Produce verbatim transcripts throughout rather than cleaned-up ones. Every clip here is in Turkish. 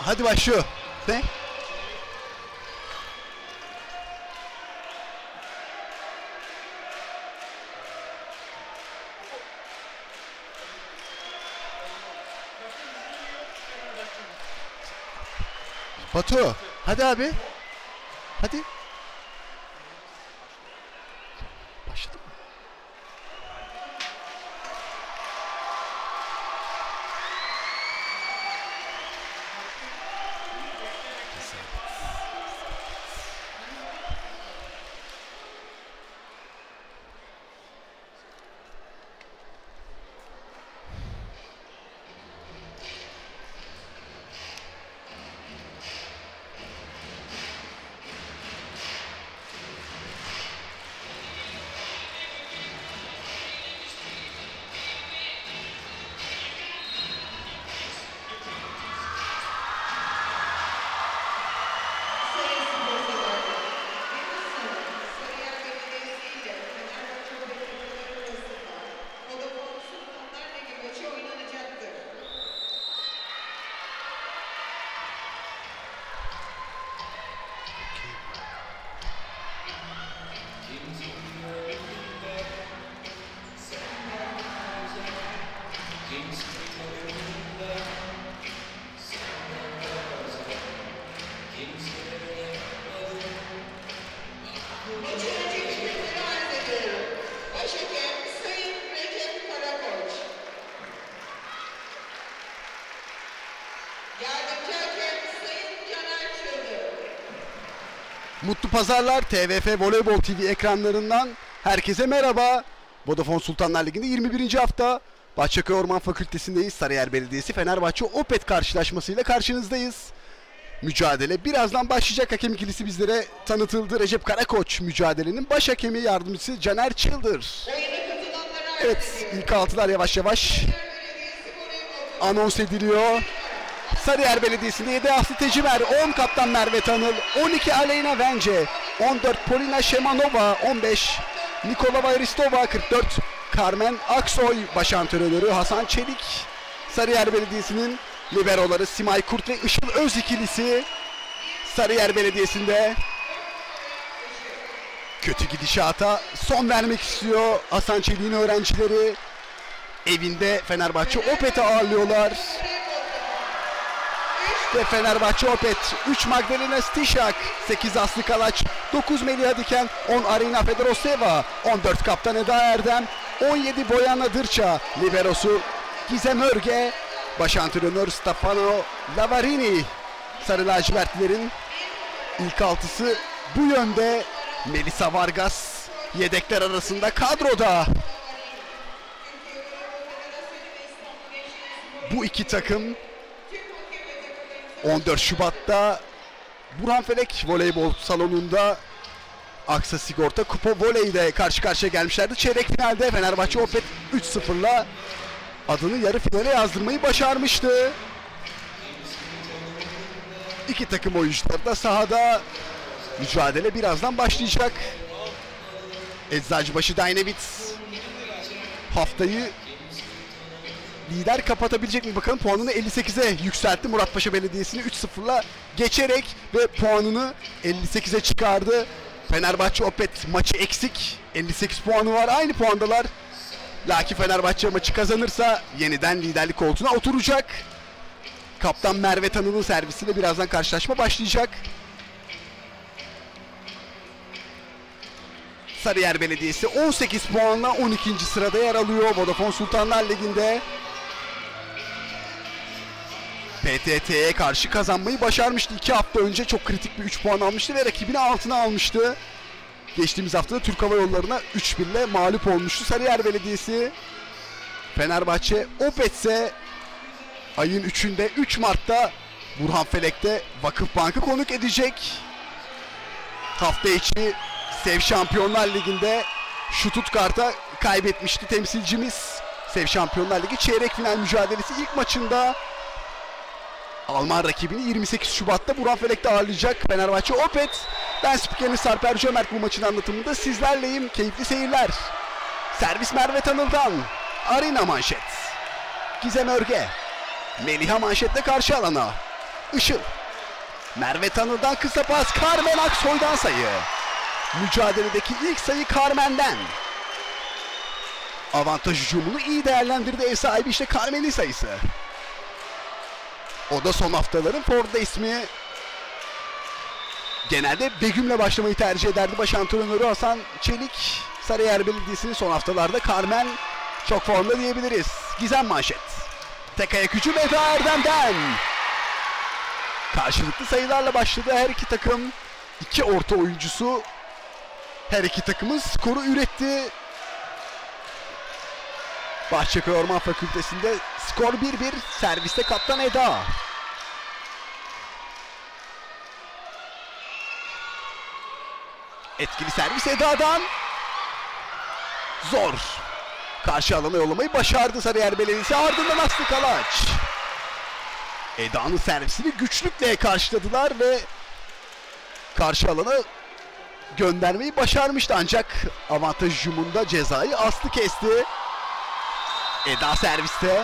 Hadi başlıyor. Ne? Batu, hadi abi. Hadi. Başladı mı? Mutlu pazarlar. T V F Voleybol T V ekranlarından herkese merhaba. Vodafone Sultanlar Ligi'nde yirmi birinci hafta Bahçeköy Orman Fakültesi'ndeyiz. Sarıyer Belediyesi Fenerbahçe Opet karşılaşmasıyla karşınızdayız. Mücadele birazdan başlayacak. Hakem ikilisi bizlere tanıtıldı. Recep Karakoç mücadelenin baş hakemi, yardımcısı Caner Çıldır. Evet, ilk altılar yavaş yavaş anons ediliyor. Sarıyer Belediyesi'nde yedi Aslı Tecimer, on Kaptan Merve Tanıl, on iki Aleyna Vence, on dört Polina Şemanova, on beş Nikolova Aristova, kırk dört Carmen Aksoy, baş antrenörü Hasan Çelik. Sarıyer Belediyesi'nin liberoları Simay Kurt ve Işıl Öz ikilisi Sarıyer Belediyesi'nde kötü gidişata son vermek istiyor. Hasan Çelik'in öğrencileri evinde Fenerbahçe Opet'i ağırlıyorlar. Ve Fenerbahçe Opet üç Magdalena Stişak, sekiz Aslı Kalaç, dokuz Melih Diken, on Arina Fedoroseva, on dört Kaptan Eda Erdem, on yedi Boyana Dırça, liberosu Gizem Örge, baş antrenör Stefano Lavarini. Sarı lacivertlilerin ilk altısı bu yönde. Melisa Vargas yedekler arasında kadroda. Bu iki takım on dört Şubat'ta Burhanfelek Voleybol Salonu'nda Aksa Sigorta Kupa Voley'de karşı karşıya gelmişlerdi. Çeyrek finalde Fenerbahçe Opet üç sıfır'la adını yarı finale yazdırmayı başarmıştı. İki takım oyuncuları da sahada. Mücadele birazdan başlayacak. Eczacıbaşı Dynavits haftayı lider kapatabilecek mi bakalım. Puanını elli sekize yükseltti. Muratpaşa Belediyesi'ni üç sıfır'la geçerek ve puanını elli sekize çıkardı. Fenerbahçe Opet maçı eksik. elli sekiz puanı var. Aynı puandalar. Lakin Fenerbahçe maçı kazanırsa yeniden liderlik koltuğuna oturacak. Kaptan Merve Tanıl'ın servisiyle birazdan karşılaşma başlayacak. Sarıyer Belediyesi on sekiz puanla on ikinci sırada yer alıyor Vodafone Sultanlar Ligi'nde. P T T'ye karşı kazanmayı başarmıştı. iki hafta önce çok kritik bir üç puan almıştı ve rakibini altına almıştı. Geçtiğimiz haftada Türk Hava Yolları'na üç bir ile mağlup olmuştu Sarıyer Belediyesi. Fenerbahçe Opet ise ayın üçünde üç Mart'ta Burhanfelek'te Vakıfbank'ı konuk edecek. Hafta içi Sev Şampiyonlar Ligi'nde Stuttgart'a kaybetmişti temsilcimiz. Sev Şampiyonlar Ligi çeyrek final mücadelesi ilk maçında Alman rakibini yirmi sekiz Şubat'ta Burhanfelek'te ağırlayacak Fenerbahçe Opet. Ben spikeriniz Sarper Cömert, bu maçın anlatımında sizlerleyim. Keyifli seyirler. Servis Merve Tanıl'dan. Arina manşet. Gizem Örge. Meliha manşetle karşı alana. Işıl. Merve Tanır'dan kısa pas. Carmen Aksoy'dan sayı. Mücadeledeki ilk sayı Carmen'den. Avantaj hücumunu iyi değerlendirdi ev sahibi, işte Carmen'in sayısı. O da son haftaların Ford'da ismi. Genelde Begüm'le başlamayı tercih ederdi baş antrenörü Hasan Çelik. Sarıyer Belediyesi'nin son haftalarda Carmen çok formda diyebiliriz. Gizem manşet. Tek ayak hücum Eda Erdem'den. Karşılıklı sayılarla başladı her iki takım. İki orta oyuncusu. Her iki takımın skoru üretti. Bahçeköy Orman Fakültesi'nde skor bir bir. Serviste kaptan Eda. Etkili servis Eda'dan. Zor. Karşı alana yollamayı başardı Sarıyer Belediyesi. Ardından Aslı Kalaç. Eda'nın servisini güçlükle karşıladılar ve karşı alana göndermeyi başarmıştı. Ancak avantaj hücumunda cezayı Aslı kesti. Eda serviste.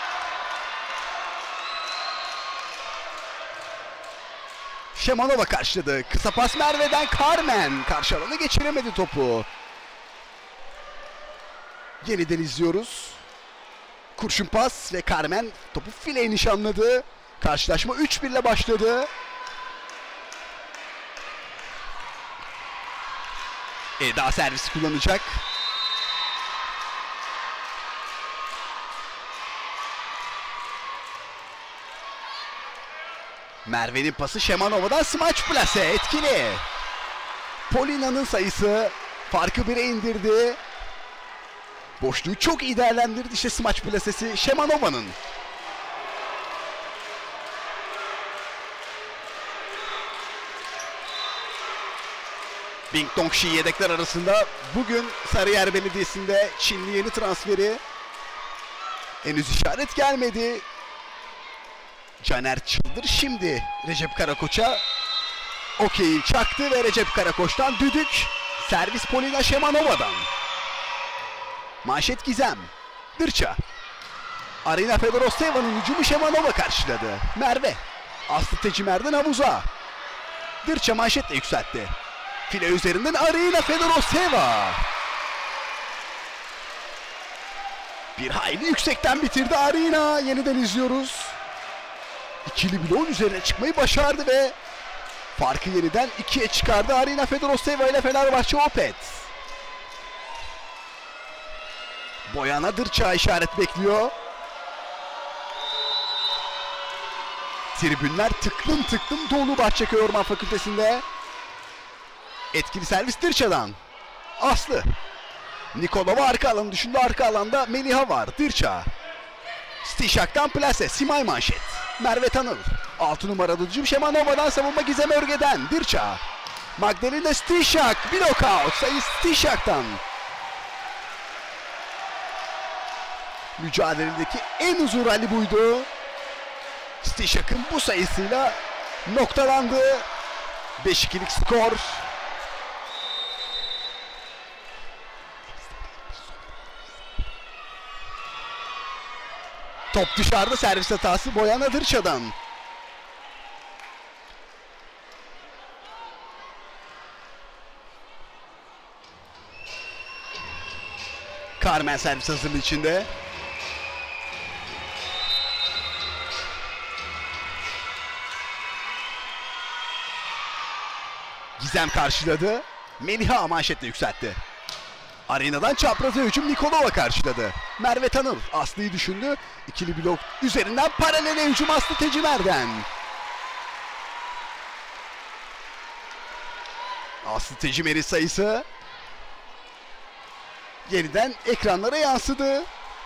Şemanova karşıladı. Kısa pas Merve'den. Carmen karşı alana geçiremedi topu. Yeniden izliyoruz. Kurşun pas ve Carmen topu fileye nişanladı. Karşılaşma üç bir ile başladı. Eda servisi kullanacak. Merve'nin pası Şemanova'dan smaç plase etkili. Polina'nın sayısı farkı bire indirdi. Boşluğu çok iyi değerlendirdi, işte smaç plasesi Şemanova'nın. Bing Dongşi yedekler arasında. Bugün Sarıyer Belediyesi'nde Çinli yeni transferi. Henüz işaret gelmedi. Caner Çıldır şimdi Recep Karakoç'a okeyi çaktı ve Recep Karakoç'tan düdük. Servis Polina Şemanova'dan. Manşet Gizem. Dırça. Arina Fedoroseva'nın hücumu Şemanova karşıladı. Merve. Aslı Tecimer'den havuza. Dırça manşetle yükseltti. File üzerinden Arina Fedoroseva. Bir hayli yüksekten bitirdi Arina. Yeniden izliyoruz. İkili bloğun üzerine çıkmayı başardı ve farkı yeniden ikiye çıkardı Arina Fedoroseva ile Fenerbahçe Opet. Boyana Dırça işaret bekliyor. Tribünler tıklım tıklım dolu Bahçeköy Orman Fakültesi'nde. Etkili servis Dırça'dan. Aslı. Nikolova arka alanı düşündü. Arka alanda Meliha var. Dırça. Stişak'tan plase. Simay manşet. Merve Tanıl. altı numaralı hücum Şemanova'dan, savunma Gizem Örge'den. Dırça. Magdalena Stişak. Bir knockout. Sayı Stişak'tan. Mücadeledeki en uzun rally buydu. Stişak'ın bu sayısıyla noktalandı. beş ikilik skor. Top dışarıda, servis hatası Boyana Dırça'dan. Carmen servis hazırlığı içinde. Gizem karşıladı. Meliha manşetle yükseltti. Arena'dan çapraza hücum Nikolova karşıladı. Merve Tanıl Aslı'yı düşündü. İkili blok üzerinden paralele hücum Aslı Tecimer'den. Aslı Tecimer'in sayısı yeniden ekranlara yansıdı.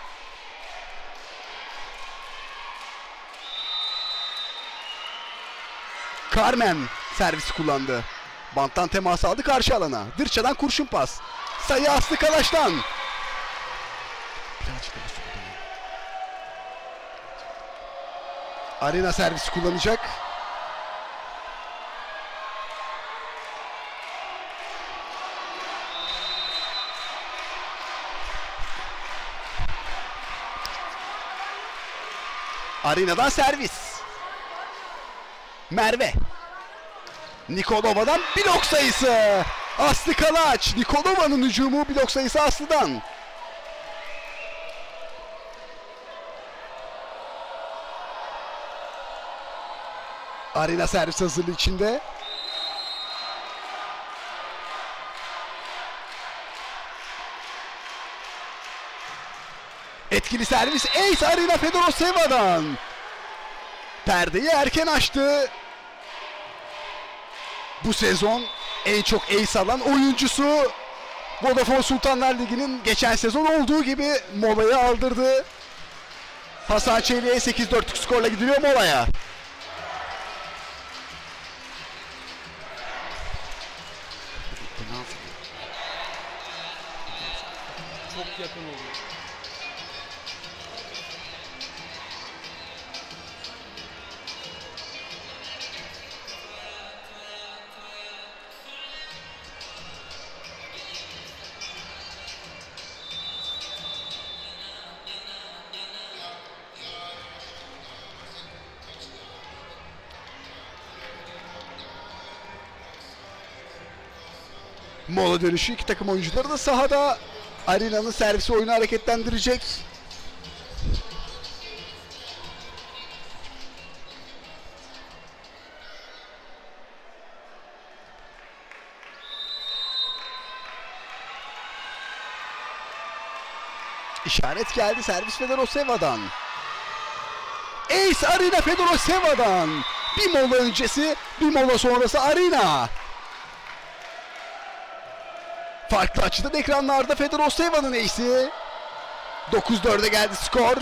Carmen servisi kullandı. Banttan temas aldı karşı alana. Dırça'dan kurşun pas. Sayı Aslı Kalaç'tan. Arena servisi kullanacak. Arena'dan servis. Merve. Nikolova'dan blok sayısı. Aslı Kalaç. Nikolova'nın hücumu, blok sayısı Aslı'dan. Arina servis hazırlığı içinde. Etkili servis ace Arina Fedoroseva'dan. Perdeyi erken açtı. Bu sezon en çok ace alan oyuncusu. Vodafone Sultanlar Ligi'nin geçen sezon olduğu gibi molayı aldırdı. Hasan Çelik'e sekiz dörtlük skorla gidiliyor molaya. Çok yakın oluyor. Mola dönüşü iki takım oyuncuları da sahada. Arina'nın servisi oyunu hareketlendirecek. İşaret geldi servis Fedoroseva'dan. Ace Arina Fedoroseva'dan. Bir mola öncesi, bir mola sonrası Arina. Farklı açıdan ekranlarda Fedoroseva'nın ace'i. dokuz dörde geldi skor.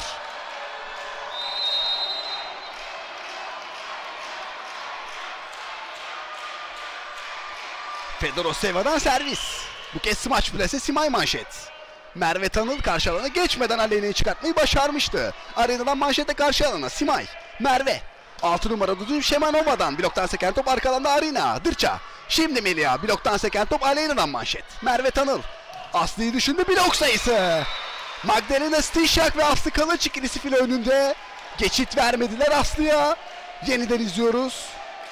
Fedoroseva'dan servis. Bu kez smaç plase Simay manşet. Merve Tanıl karşı alana geçmeden Aleyna'yı çıkartmayı başarmıştı. Arena'dan manşete karşı alana Simay. Merve. altı numara Dudu Şemanova'dan. Bloktan seken top arka alanda Arina. Dırça. Şimdi Melia. Bloktan seken top Aleyna'dan manşet. Merve Tanıl. Aslı'yı düşündü, blok sayısı. Magdalena Stishak ve Aslı Kılıç ikilisi file önünde. Geçit vermediler Aslı'ya. Yeniden izliyoruz.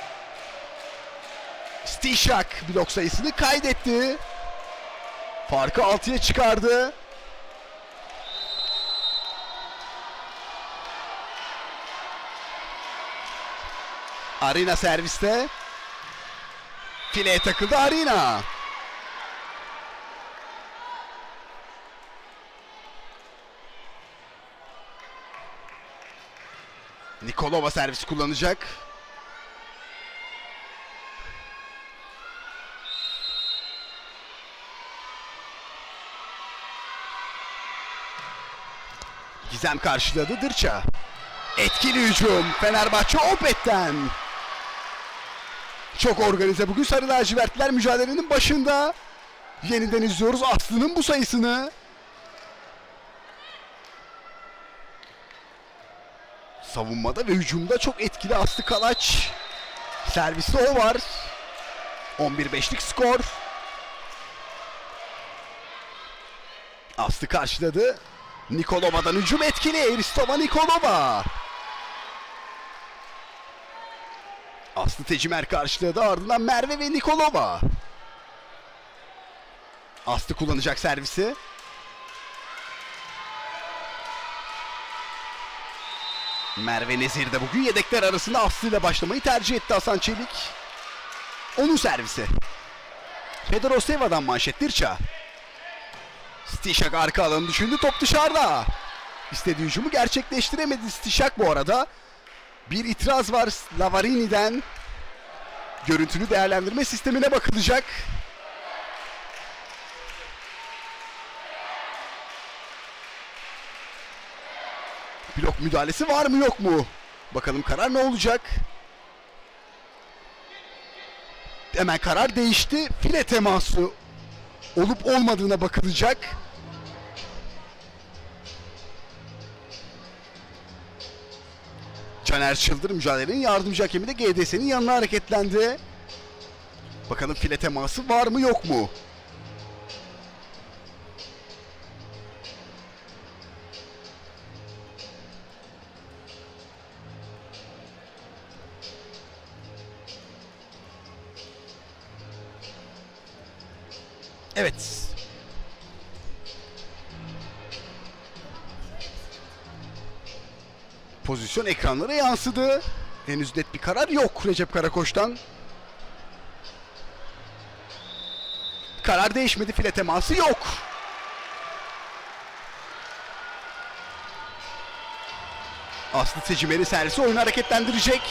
Stishak blok sayısını kaydetti. Farkı altıya çıkardı. Arina serviste. Fileye takıldı Arina. Nikolova servis kullanacak. Gizem karşıladı Dırça. Etkili hücum Fenerbahçe Opet'ten. Çok organize bugün Sarı Lacivertliler mücadelenin başında. Yeniden izliyoruz Aslı'nın bu sayısını. Savunmada ve hücumda çok etkili Aslı Kalaç. Serviste o var. on bir beşlik skor. Aslı karşıladı. Nikolova'dan hücum etkili. Eristova Nikolova. Aslı Tecimer karşıladı. Ardından Merve ve Nikolova. Aslı kullanacak servisi. Merve Nezir de bugün yedekler arasında Aslı ile başlamayı tercih etti Hasan Çelik. Onun servisi. Fedoroseva'dan manşet Dırça. Stishak arka alanı düşündü, top dışarıda. İstediği hücumu gerçekleştiremedi Stishak bu arada. Bir itiraz var Lavarini'den. Görüntülü değerlendirme sistemine bakılacak. Blok müdahalesi var mı yok mu? Bakalım karar ne olacak? Hemen karar değişti. File teması olup olmadığına bakılacak. Caner Çıldır mücadelenin yardımcı hakemi de G D S'nin yanına hareketlendi. Bakalım file teması var mı yok mu? Evet. Pozisyon ekranlara yansıdı. Henüz net bir karar yok Recep Karakoç'tan. Karar değişmedi. File teması yok. Aslı Tecimeli servisi oyunu hareketlendirecek.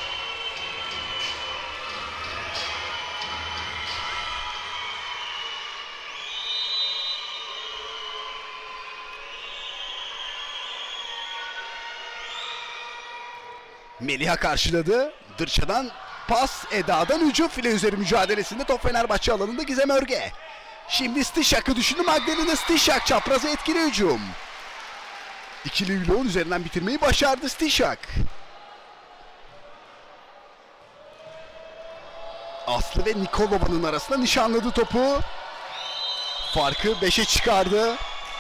Meliha karşıladı. Dırçadan pas, Eda'dan hücum, file üzeri mücadelesinde top Fenerbahçe alanında Gizem Örge. Şimdi Stişak'ı düşündü Magdalena Stişak, çapraza etkili hücum. İkili bloğun üzerinden bitirmeyi başardı Stişak. Aslı ve Nikolova'nın arasında nişanladı topu. Farkı beşe çıkardı.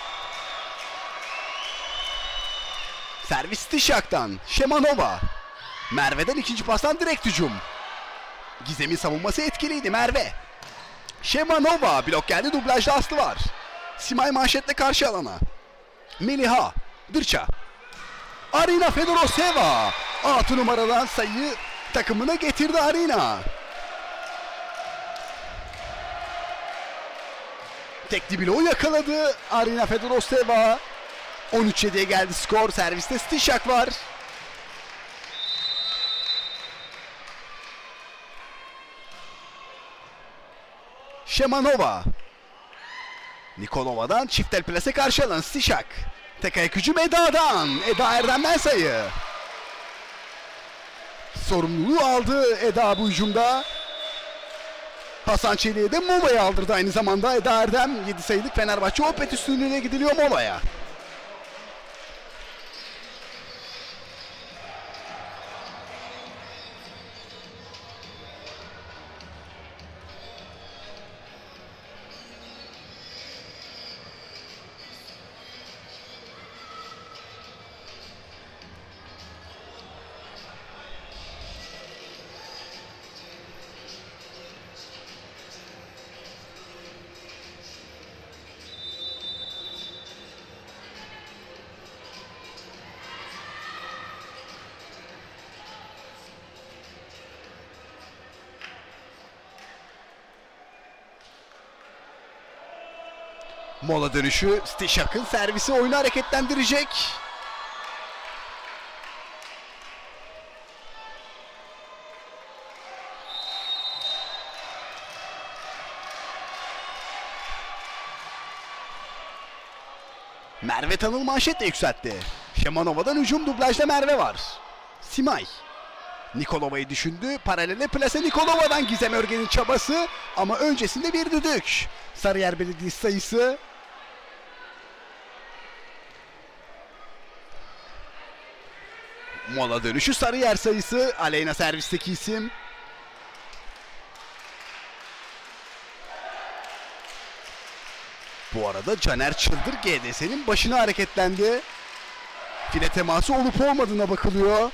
Servis Stişak'tan. Şemanova. Merve'den ikinci pastan direkt hücum. Gizem'in savunması etkiliydi. Merve. Şemanova. Blok geldi. Dublajda Aslı var. Simay manşetle karşı alana. Meliha. Dırça. Arina Fedoroseva. altı numaradan sayıyı takımına getirdi Arina. Tekli bloğu yakaladı Arina Fedoroseva. on üç yediye geldi skor. Serviste Stişak var. Şemanova. Nikolova'dan çift el plase karşı alan Stişak. Tek ayak hücum Eda'dan. Eda Erdem'den sayı. Sorumluluğu aldı Eda bu hücumda. Hasan Çelik'e de molayı aldırdı aynı zamanda. Eda Erdem yedi sayılık Fenerbahçe Opet üstünlüğüne gidiliyor molaya. Mola dönüşü Stişak'ın servisi oyunu hareketlendirecek. Merve Tanıl manşetle yükseltti. Şemanova'dan hücum, dublajda Merve var. Simay. Nikolova'yı düşündü. Paralele plase Nikolova'dan Gizem Örge'nin çabası. Ama öncesinde bir düdük. Sarıyer Belediyesi sayısı. Mola dönüşü Sarıyer sayısı. Aleyna servisteki isim. Bu arada Caner Çıldır G D S'nin başına hareketlendi. File teması olup olmadığına bakılıyor.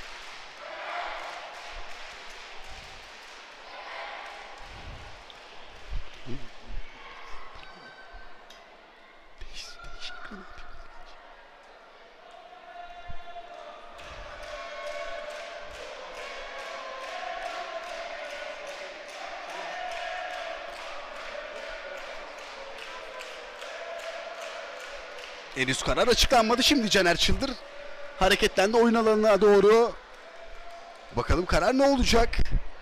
Henüz karar açıklanmadı. Şimdi Caner Çıldır hareketlendi oyun alanına doğru. Bakalım karar ne olacak?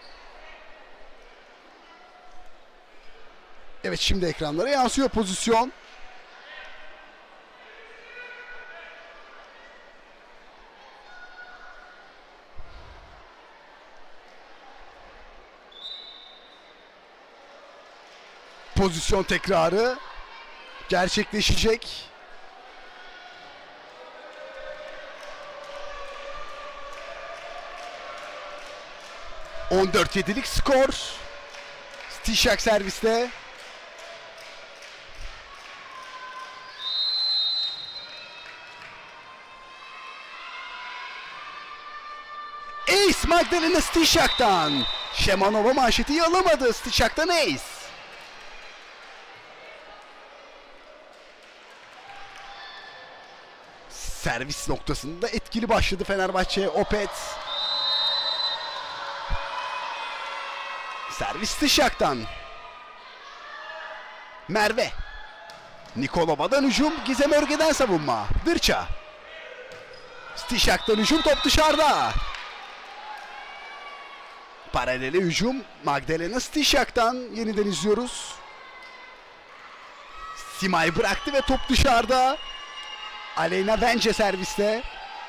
Evet, şimdi ekranlara yansıyor pozisyon. Pozisyon tekrarı gerçekleşecek. on dört yedilik skor. Stişak serviste. Ace Magdalena Stişak'tan. Şemanova manşeti alamadı. Stişak'tan ace. Servis noktasında etkili başladı Fenerbahçe. Opet. Servis Stişak'tan. Merve. Nikolova'dan hücum. Gizem Örge'den savunma. Dırça. Stişak'tan hücum, top dışarıda. Paralele hücum. Magdalena Stişak'tan yeniden izliyoruz. Simay bıraktı ve top dışarıda. Aleyna Vence serviste.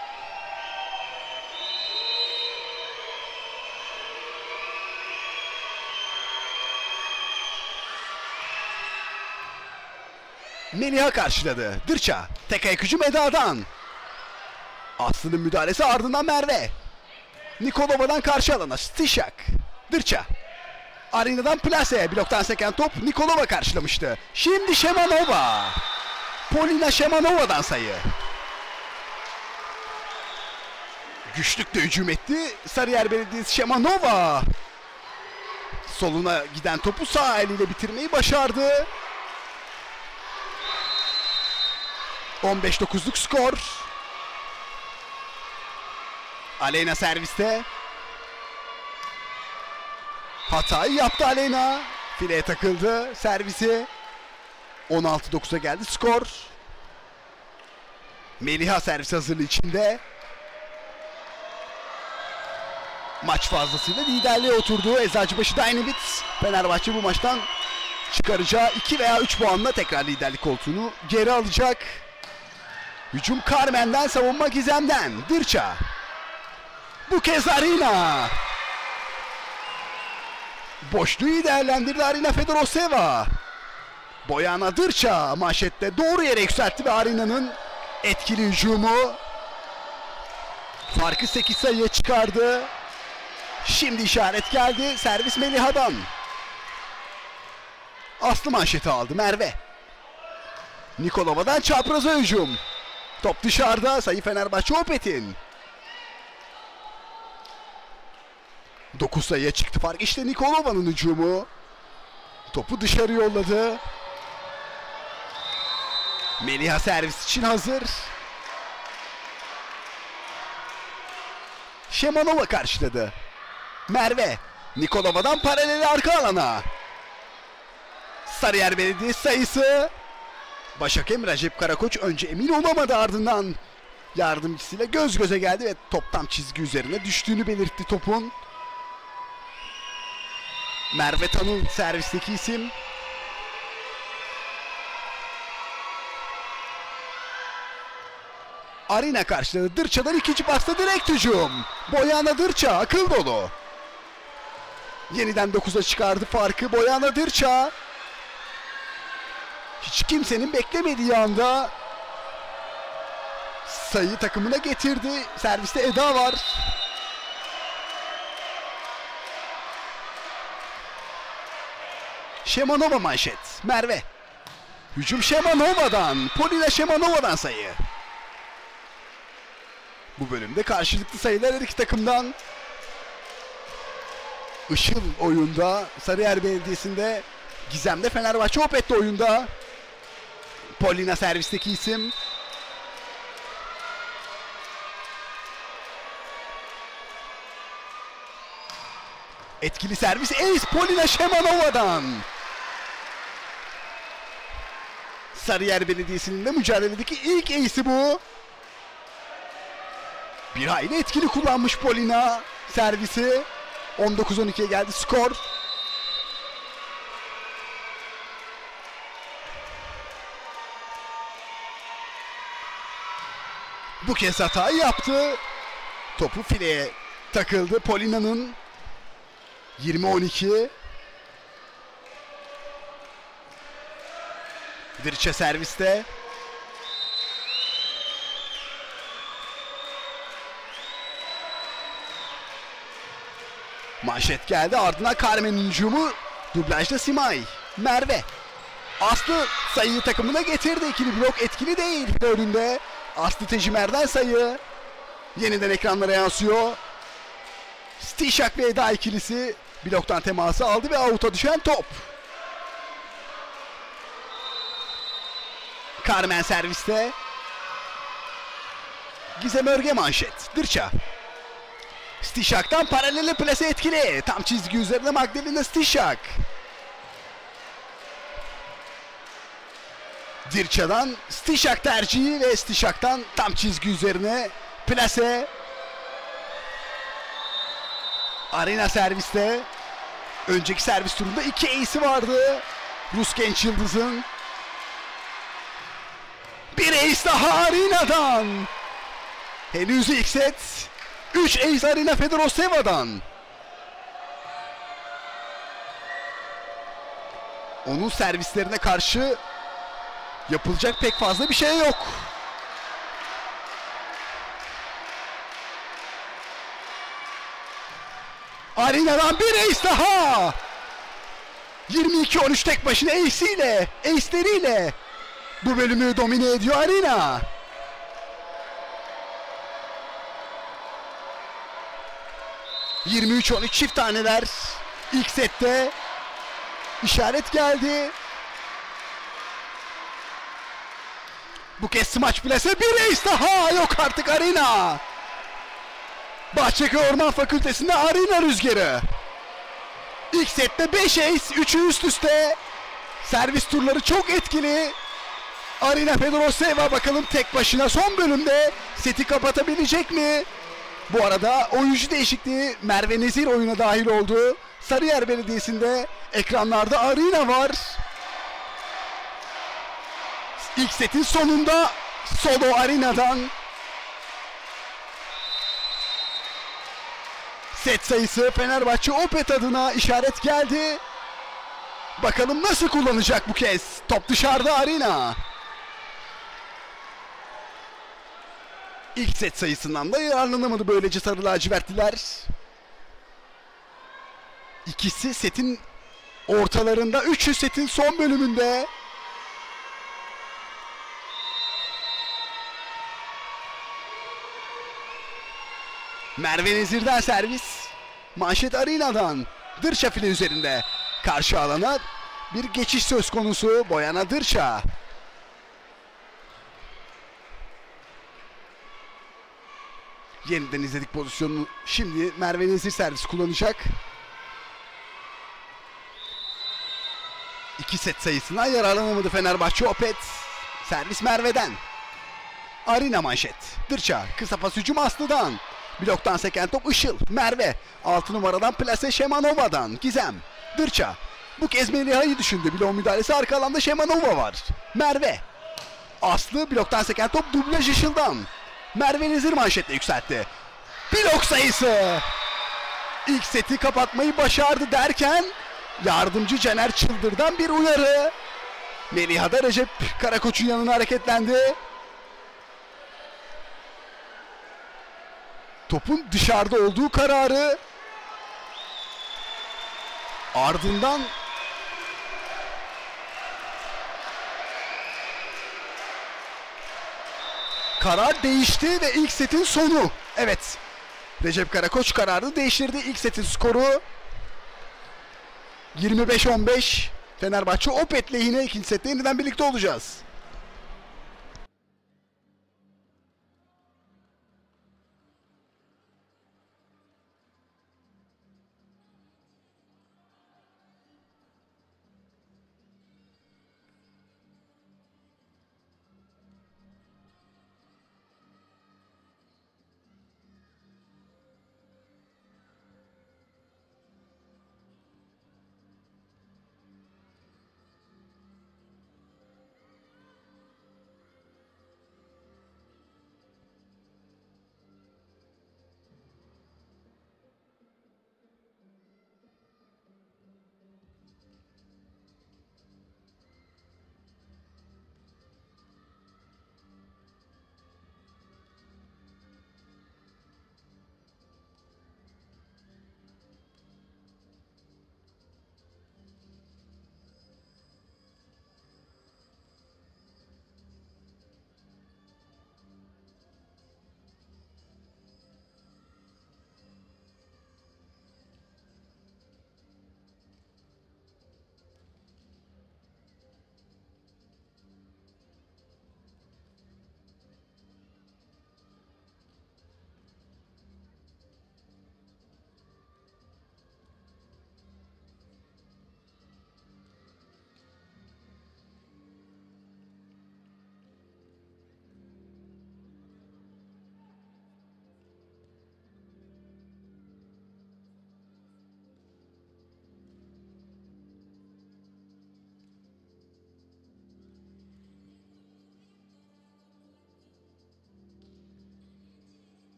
Meliha karşıladı. Dırça. Tek ayak hücum Eda'dan. Aslı'nın müdahalesi, ardından Merve. Nikolova'dan karşı alana Stişak. Dırça. Arena'dan Plase. Bloktan seken top Nikolova karşılamıştı. Şimdi Şemanova. Polina Şemanova'dan sayı. Güçlükle hücum etti Sarıyer Belediyesi. Şemanova. Soluna giden topu sağ eliyle bitirmeyi başardı. on beş dokuzluk skor. Aleyna serviste. Hatayı yaptı Aleyna. Fileye takıldı servisi. on altı dokuza geldi skor. Meliha servis hazırlığı içinde. Maç fazlasıyla liderliğe oturdu Eczacıbaşı Dynamit. Fenerbahçe bu maçtan çıkaracağı iki veya üç puanla tekrar liderlik koltuğunu geri alacak. Hücum Carmen'den, savunma Gizem'den. Dırça. Bu kez Arina. Boşluğu iyi değerlendirdi Arina Fedoroseva. Boyana Dırça manşette doğru yere yükseltti ve Arina'nın etkili hücumu farkı sekiz sayıya çıkardı. Şimdi işaret geldi. Servis Meliha'dan. Aslı manşeti aldı Merve. Nikolova'dan çapraza hücum. Top dışarıda, sayı Fenerbahçe Opet'in. dokuz sayıya çıktı fark. İşte Nikolova'nın hücumu. Topu dışarı yolladı. Meliha servis için hazır. Şemanova karşıladı. Merve. Nikolova'dan paraleli arka alana. Sarıyer Belediyesi sayısı. Başhakem Recep Karakoç önce emin olamadı, ardından yardımcısıyla göz göze geldi ve top tam çizgi üzerine düştüğünü belirtti topun. Merve Tanıl servisteki isim. Arina karşıladı. Dırça'dan ikinci pasta direkt hücum. Boyana Dırça akıl dolu. Yeniden dokuza çıkardı farkı Boyana Dırça. Hiç kimsenin beklemediği anda sayı takımına getirdi. Serviste Eda var. Şemanova manşet. Merve. Hücum Şemanova'dan. Polina Şemanova'dan sayı. Bu bölümde karşılıklı sayılar her iki takımdan. Işıl oyunda. Sarıyer Belediyesi'nde. Gizem'de, Fenerbahçe Opet'te oyunda. Polina servisteki isim. Etkili servis ace Polina Şemanova'dan. Sarıyer Belediyesi'nin de mücadeledeki ilk ace'i bu. Bir hayli etkili kullanmış Polina servisi. on dokuz on ikiye geldi skor. Bu kez hatayı yaptı. Topu fileye takıldı Polina'nın. yirmi on iki. Dırça serviste. Manşet geldi, ardından Carmen'in hücumu. Dublajda Simay. Merve. Aslı sayıyı takımına getirdi. İkili blok etkili değil önünde. Aslı Tecimer'den sayı. Yeniden ekranlara yansıyor. Stişak ve Eda ikilisi bloktan teması aldı ve avuta düşen top. Carmen serviste. Gizem Örge manşet. Dırça. Stişak'tan paralele plase etkili. Tam çizgi üzerinde Magdalena Stişak. Dirça'dan Stişak tercihi ve Stişak'tan tam çizgi üzerine plase. Arina serviste. Önceki servis turunda iki ace'i vardı Rus genç yıldızın. Bir ace daha Arina'dan. Henüz ilk set. üç ace Arina Fedoroseva'dan. Onun servislerine karşı yapılacak pek fazla bir şey yok. Arina'dan bir ace daha. yirmi iki on üç tek başına ace'iyle, ace'leriyle bu bölümü domine ediyor Arina. yirmi üç on üç çift taneler ilk sette. İşaret geldi. Bu kez smaç plase bir ace daha. Yok artık Arina. Bahçeköy Orman Fakültesi'nde Arina rüzgarı. İlk sette beş ace, üçü üst üste. Servis turları çok etkili. Arina Fedoroseva bakalım tek başına son bölümde seti kapatabilecek mi? Bu arada oyuncu değişikliği, Merve Nezir oyuna dahil oldu. Sarıyer Belediyesi'nde ekranlarda Arina var. İlk setin sonunda solo Arina'dan. Set sayısı Fenerbahçe Opet adına işaret geldi. Bakalım nasıl kullanacak bu kez. Top dışarıda Arina. İlk set sayısından da yararlanamadı böylece sarı lacivertliler. İkisi setin ortalarında, üçü setin son bölümünde. Merve Nezir'den servis. Manşet Arina'dan. Dırça file üzerinde. Karşı alana bir geçiş söz konusu. Boyana Dırça. Yeniden izledik pozisyonunu. Şimdi Merve Nezir servis kullanacak. İki set sayısından yararlanamadı Fenerbahçe Opet. Servis Merve'den. Arina manşet. Dırça. Kısa pas hücum Aslı'dan. Bloktan seken top Işıl. Merve. altı numaradan plase Şemanova'dan. Gizem. Dırça. Bu kez Meliha'yı düşündü. Blok müdahalesi arka alanda Şemanova var. Merve. Aslı bloktan seken top dublaj Işıl'dan. Merve Nezir manşetle yükseltti. Blok sayısı. İlk seti kapatmayı başardı derken yardımcı Caner Çıldır'dan bir uyarı. Meliha da Recep Karakoç'un yanına hareketlendi. Topun dışarıda olduğu kararı ardından karar değişti ve ilk setin sonu. Evet. Recep Karakoç kararını değiştirdi. İlk setin skoru yirmi beş on beş. Fenerbahçe Opet lehine ikinci sette yeniden birlikte olacağız.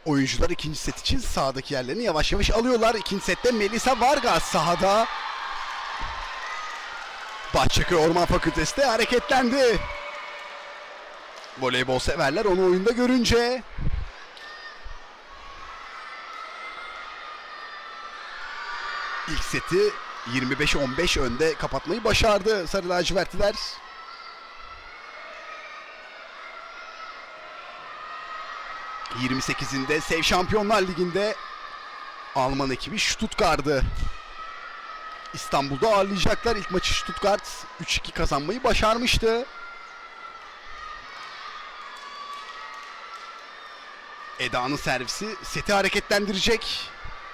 Oyuncular ikinci set için sahadaki yerlerini yavaş yavaş alıyorlar. İkinci sette Melisa Vargas sahada. Bahçeköy Orman Fakültesi de hareketlendi. Voleybol severler onu oyunda görünce. İlk seti yirmi beş on beş önde kapatmayı başardı Sarı Lacivertliler. yirmi sekizinde Sev Şampiyonlar Ligi'nde Alman ekibi Stuttgart'ı İstanbul'da ağırlayacaklar. İlk maçı Stuttgart üç iki kazanmayı başarmıştı. Eda'nın servisi seti hareketlendirecek.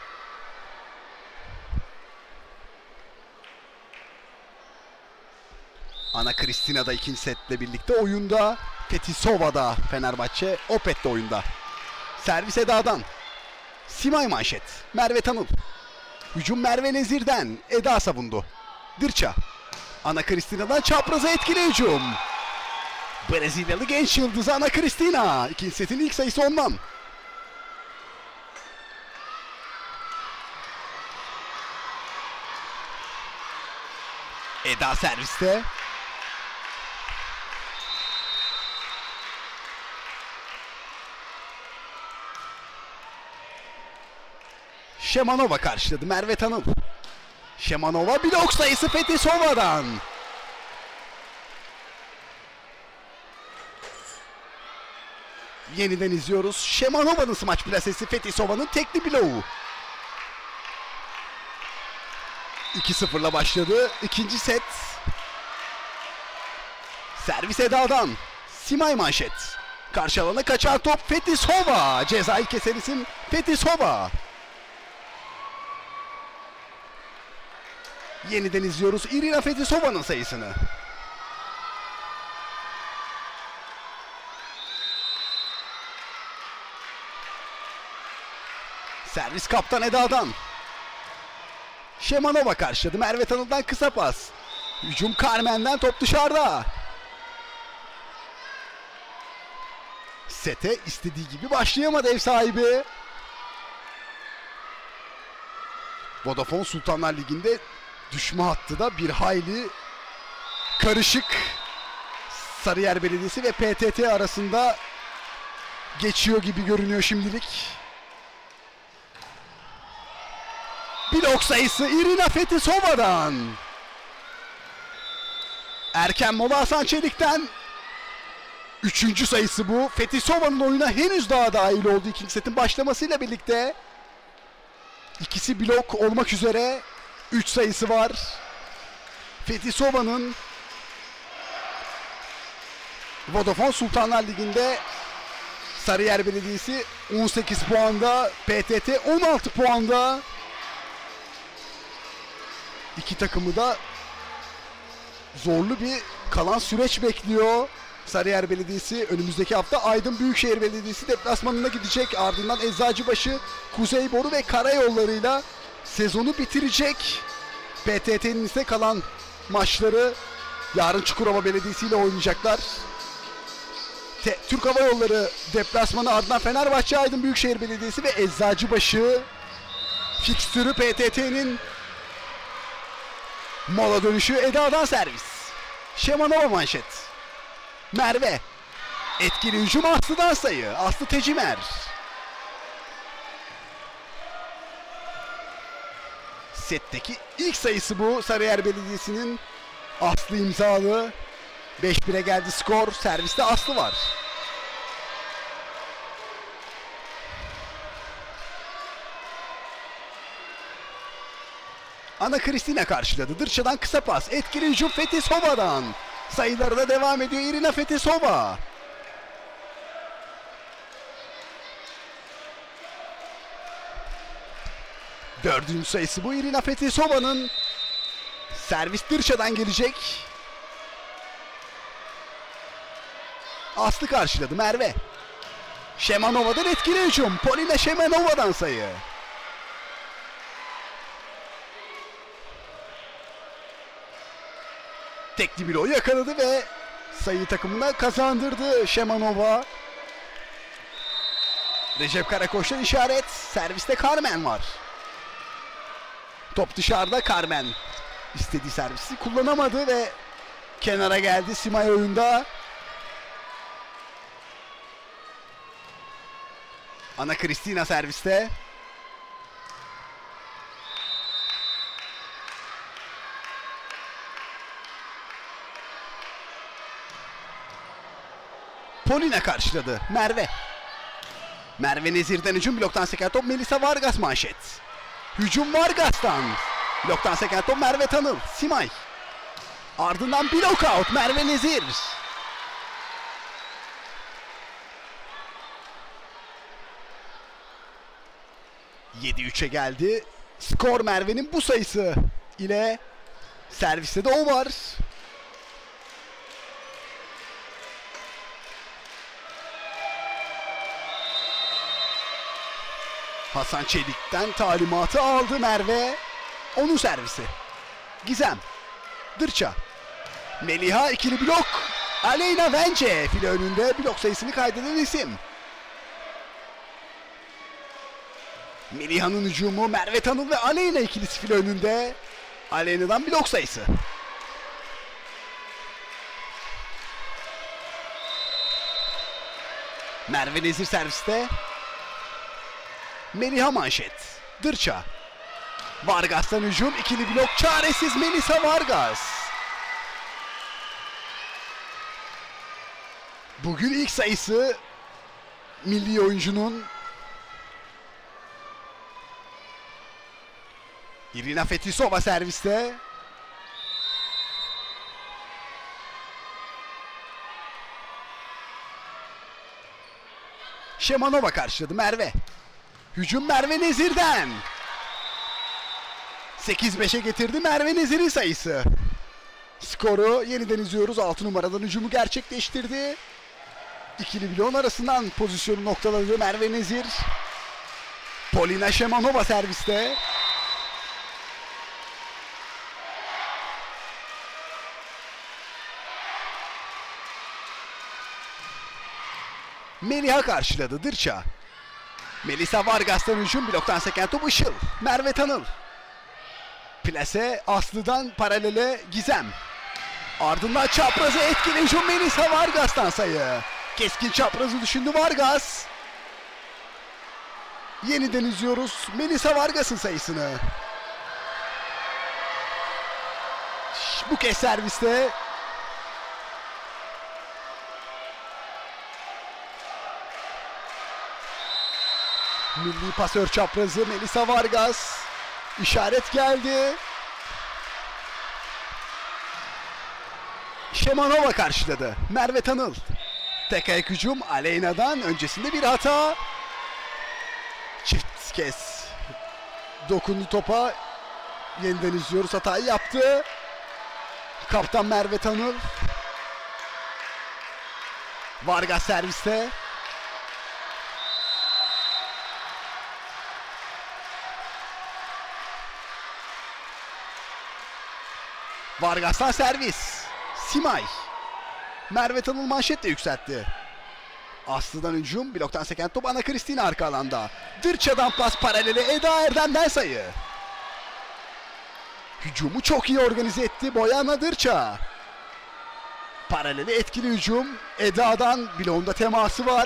Ana Kristina da ikinci setle birlikte oyunda. Fetisova da Fenerbahçe. Opet de oyunda. Servis Eda'dan. Simay manşet. Merve Tanıl. Hücum Merve Nezir'den. Eda savundu. Dırça. Ana Kristina'dan çapraza etkili hücum. Brezilyalı genç yıldızı Ana Kristina. İkinci setin ilk sayısı ondan. Eda serviste. Şemanova karşıladı. Merve Tanıl. Şemanova blok sayısı Fetisova'dan. Yeniden izliyoruz. Şemanova'nın smaç plasesi Fetisova'nın tekli bloğu. iki sıfırla başladı. İkinci set. Servis Eda'dan. Simay manşet. Karşı alana kaçar top Fetisova. Cezayı kesen isim Fetisova. Yeniden izliyoruz Irina Fetisova'nın sayısını. Servis kaptan Eda'dan. Şemanova karşıladı. Merve Tanıl'dan kısa pas. Hücum Carmen'den, top dışarıda. Sete istediği gibi başlayamadı ev sahibi. Vodafone Sultanlar Ligi'nde düşme hattı da bir hayli karışık. Sarıyer Belediyesi ve P T T arasında geçiyor gibi görünüyor şimdilik. Blok sayısı Irina Fetisova'dan. Erken mola Hasan Çelik'ten. Üçüncü sayısı bu. Fetisova'nın oyuna henüz daha dahil oldu ikinci setin başlamasıyla birlikte. İkisi blok olmak üzere. Üç sayısı var. Fetisova'nın Vodafone Sultanlar Ligi'nde Sarıyer Belediyesi on sekiz puanda, P T T on altı puanda. İki takımı da zorlu bir kalan süreç bekliyor. Sarıyer Belediyesi önümüzdeki hafta Aydın Büyükşehir Belediyesi deplasmanına gidecek. Ardından Eczacıbaşı, Kuzeyboru ve Karayolları'yla sezonu bitirecek. P T T'nin ise kalan maçları yarın Çukurova Belediyesi ile oynayacaklar. Te Türk Hava Yolları deplasmanı ardından Fenerbahçe, Aydın Büyükşehir Belediyesi ve Eczacıbaşı. Fikstürü P T T'nin mola dönüşü. Eda'dan servis. Şemanova manşet. Merve. Etkili hücum Aslı'dan sayı. Aslı Tecimer. Setteki ilk sayısı bu. Sarıyer Belediyesi'nin Aslı imzalı. beş bire geldi skor. Serviste Aslı var. Ana Kristina karşıladı. Dırçadan kısa pas. Etkili hücum Fetisova'dan. Sayıları da devam ediyor Irina Fetisova. Dördüncü sayısı bu Irina Fetisova'nın. Servis Dırçadan gelecek. Aslı karşıladı. Merve. Şemanova'dan etkili hücum. Polina Şemanova'dan sayı. Tekli bloğu yakaladı ve sayı takımına kazandırdı Şemanova. Recep Karakoç'tan işaret. Serviste Carmen var. Top dışarıda, Carmen istediği servisi kullanamadı ve kenara geldi. Simay oyunda. Ana Cristina serviste. Polina karşıladı. Merve. Merve Nezir'den hücum. Bloktan seken top. Melisa Vargas manşet. Hücum Vargas'tan. Bloktan seken top Merve Tanıl. Simay. Ardından blok out. Merve Nezir. yedi üçe geldi. Skor Merve'nin bu sayısı ile serviste de o var. Hasan Çelik'ten talimatı aldı Merve. Onun servisi. Gizem. Dırça. Meliha ikili blok. Aleyna Vence file önünde blok sayısını kaydeden isim. Meliha'nın hücumu, Merve Tanıl ve Aleyna ikilisi file önünde. Aleyna'dan blok sayısı. Merve Nezir serviste. Meliha manşet. Dırça. Vargas'tan hücum. İkili blok. Çaresiz Melisa Vargas. Bugün ilk sayısı milli oyuncunun. Irina Fetisova serviste. Şemanova karşıladı. Merve. Hücum Merve Nezir'den. sekiz beşe getirdi Merve Nezir'in sayısı. Skoru yeniden izliyoruz. altı numaradan hücumu gerçekleştirdi. İkili bloğun arasından pozisyonu noktaladı Merve Nezir. Polina Şemanova serviste. Meliha karşıladı. Dırça. Melisa Vargas'tan hücum. Bloktan seken top Işıl. Merve Tanıl. Plase Aslı'dan paralele Gizem. Ardından çaprazı etkili hücum Melisa Vargas'tan sayı. Keskin çaprazı düşündü Vargas. Yeniden izliyoruz Melisa Vargas'ın sayısını. Bu kez serviste. Milli pasör çaprazı Melisa Vargas. İşaret geldi. Şemanova karşıladı. Merve Tanıl. Tek ayak hücum Aleyna'dan. Öncesinde bir hata. Çift kez dokundu topa. Yeniden izliyoruz. Hatayı yaptı. Kaptan Merve Tanıl. Vargas serviste. Vargas'tan servis. Simay. Merve Tanıl manşetle yükseltti. Aslı'dan hücum. Bloktan seken top Ana Cristina arka alanda. Dırça'dan pas paralele Eda Erdem'den sayı. Hücumu çok iyi organize etti Boyana Dırça. Paralele etkili hücum. Eda'dan bloğunda teması var.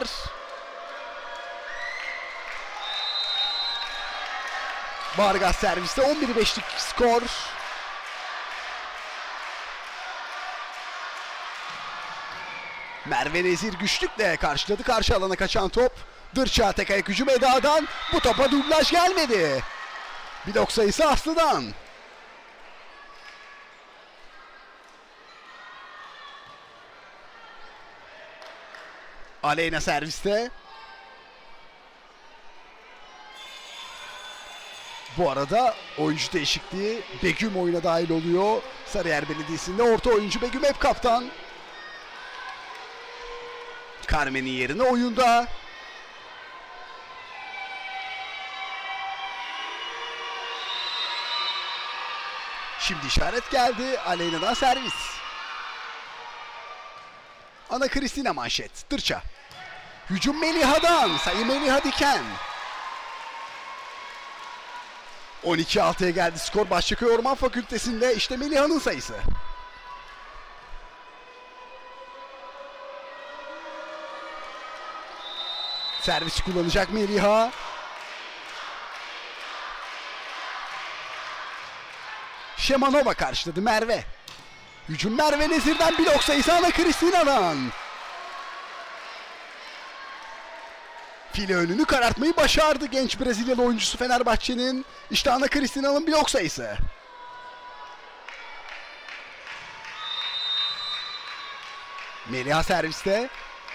Vargas serviste on bir beşlik skor. Merve Nezir güçlükle karşıladı. Karşı alana kaçan top. Dırça tek ayak hücum Eda'dan. Bu topa dublaj gelmedi. Blok sayısı Aslı'dan. Aleyna serviste. Bu arada oyuncu değişikliği. Begüm oyuna dahil oluyor. Sarıyer Belediyesi'nde orta oyuncu Begüm hep kaptan. Carmen'in yerine oyunda. Şimdi işaret geldi. Aleyna'dan servis. Ana Cristina manşet. Dırça. Hücum Meliha'dan. Sayı Meliha Diken. on iki altıya geldi skor. Başçaköy Orman Fakültesi'nde işte Meliha'nın sayısı. Servis kullanacak Meliha. Şemanova karşıladı Merve. Hücum Merve Nezir'den, blok sayısı Ana Kristina'dan. File önünü karartmayı başardı genç Brezilyalı oyuncusu Fenerbahçe'nin. İşte Ana Kristina'nın blok sayısı. Meliha serviste.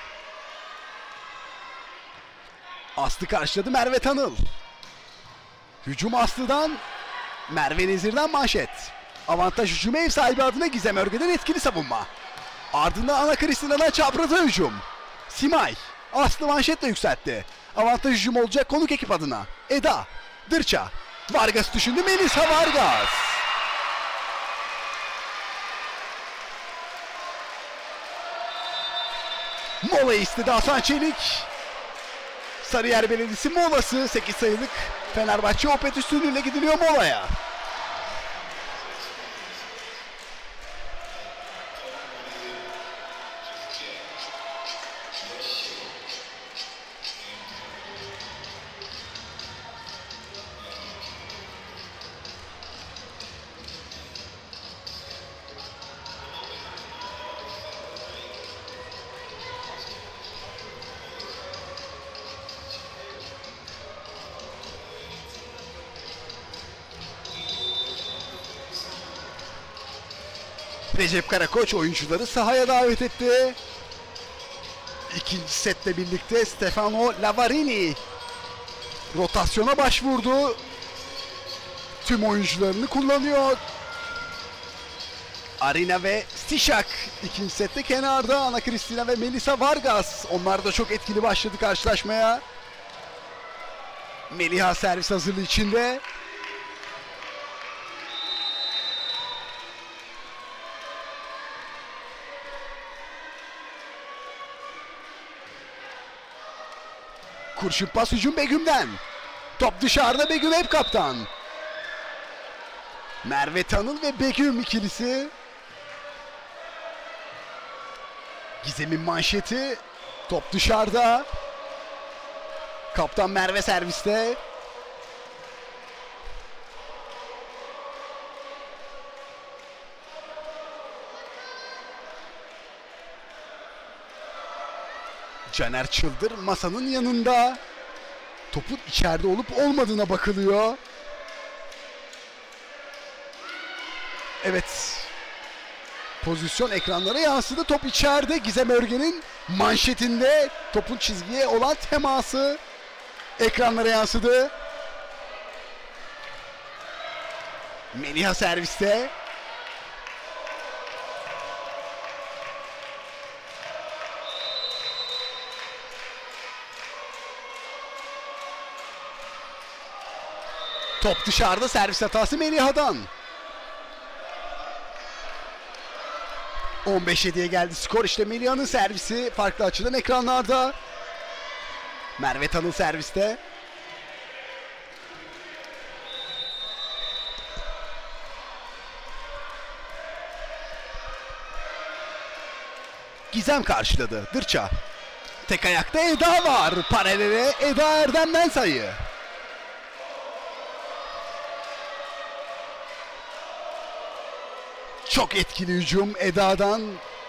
Aslı karşıladı Merve Tanıl. Hücum Aslı'dan, Merve Nezir'den manşet. Avantaj hücumu ev sahibi adına Gizem Örge'den etkili savunma. Ardından Ana Kristina'dan çapraza hücum. Simay. Aslı manşetle yükseltti. Avantaj hücum olacak konuk ekip adına. Eda. Dırça. Vargas düşündü. Melisa Vargas. Mola istedi Hasan Çelik. Sarıyer Belediyesi molası. sekiz sayılık Fenerbahçe Opet üstünlüğüyle gidiliyor molaya. Recep Karakoç oyuncuları sahaya davet etti. İkinci setle birlikte Stefano Lavarini rotasyona başvurdu. Tüm oyuncularını kullanıyor. Arina ve Stişak ikinci sette kenarda. Ana Kristina ve Melisa Vargas. Onlar da çok etkili başladı karşılaşmaya. Meliha servis hazırlığı içinde. Kurşun pas hücum Begüm'den. Top dışarıda, Begüm hep kaptan. Merve Tanıl ve Begüm ikilisi. Gizem'in manşeti. Top dışarıda. Kaptan Merve serviste. Caner Çıldır masanın yanında. Topun içeride olup olmadığına bakılıyor. Evet. Pozisyon ekranlara yansıdı. Top içeride. Gizem Örgen'in manşetinde topun çizgiye olan teması ekranlara yansıdı. Meliha serviste. Top dışarıda, servis hatası Meliha'dan. on beş yediye geldi skor. İşte Meliha'nın servisi farklı açıdan ekranlarda. Merve Tanıl serviste. Gizem karşıladı. Dırça. Tek ayakta Eda var. Paralele Eda Erdem'den sayı. Çok etkili hücum Eda'dan.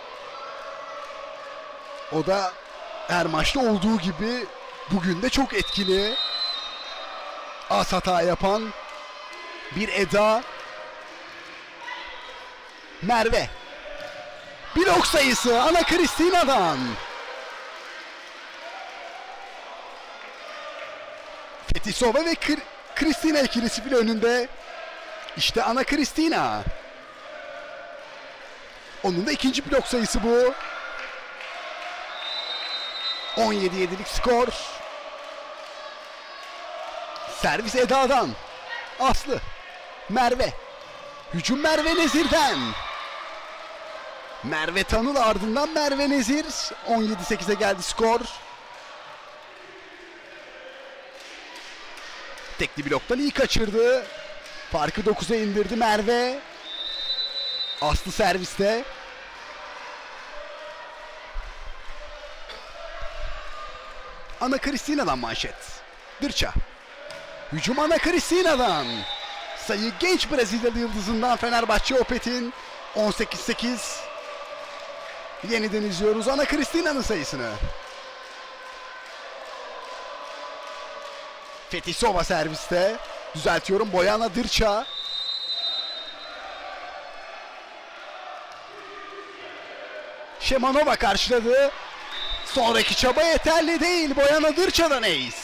O da her maçta olduğu gibi bugün de çok etkili. Az hata yapan bir Eda. Merve. Blok sayısı Ana Kristina'dan. Fetisova ve Kr Kristina ikilisi bile önünde. İşte Ana Kristina. Onun da ikinci blok sayısı bu. on yedi yedilik skor. Servis Eda'dan. Aslı. Merve. Hücum Merve Nezir'den. Merve Tanıl ardından Merve Nezir. on yedi sekize geldi skor. Tekli bloktan iyi kaçırdı. Farkı dokuza indirdi Merve. Aslı serviste. Ana Cristina'dan manşet. Dırça. Hücum Ana Cristina'dan. Sayı genç Brezilyalı yıldızından Fenerbahçe Opet'in on sekiz sekiz. Yeniden izliyoruz Ana Cristina'nın sayısını. Fetisova serviste. Düzeltiyorum, Boyana Dırça. Şemanova karşıladı. Sonraki çaba yeterli değil. Boyana Dırça'dan ace.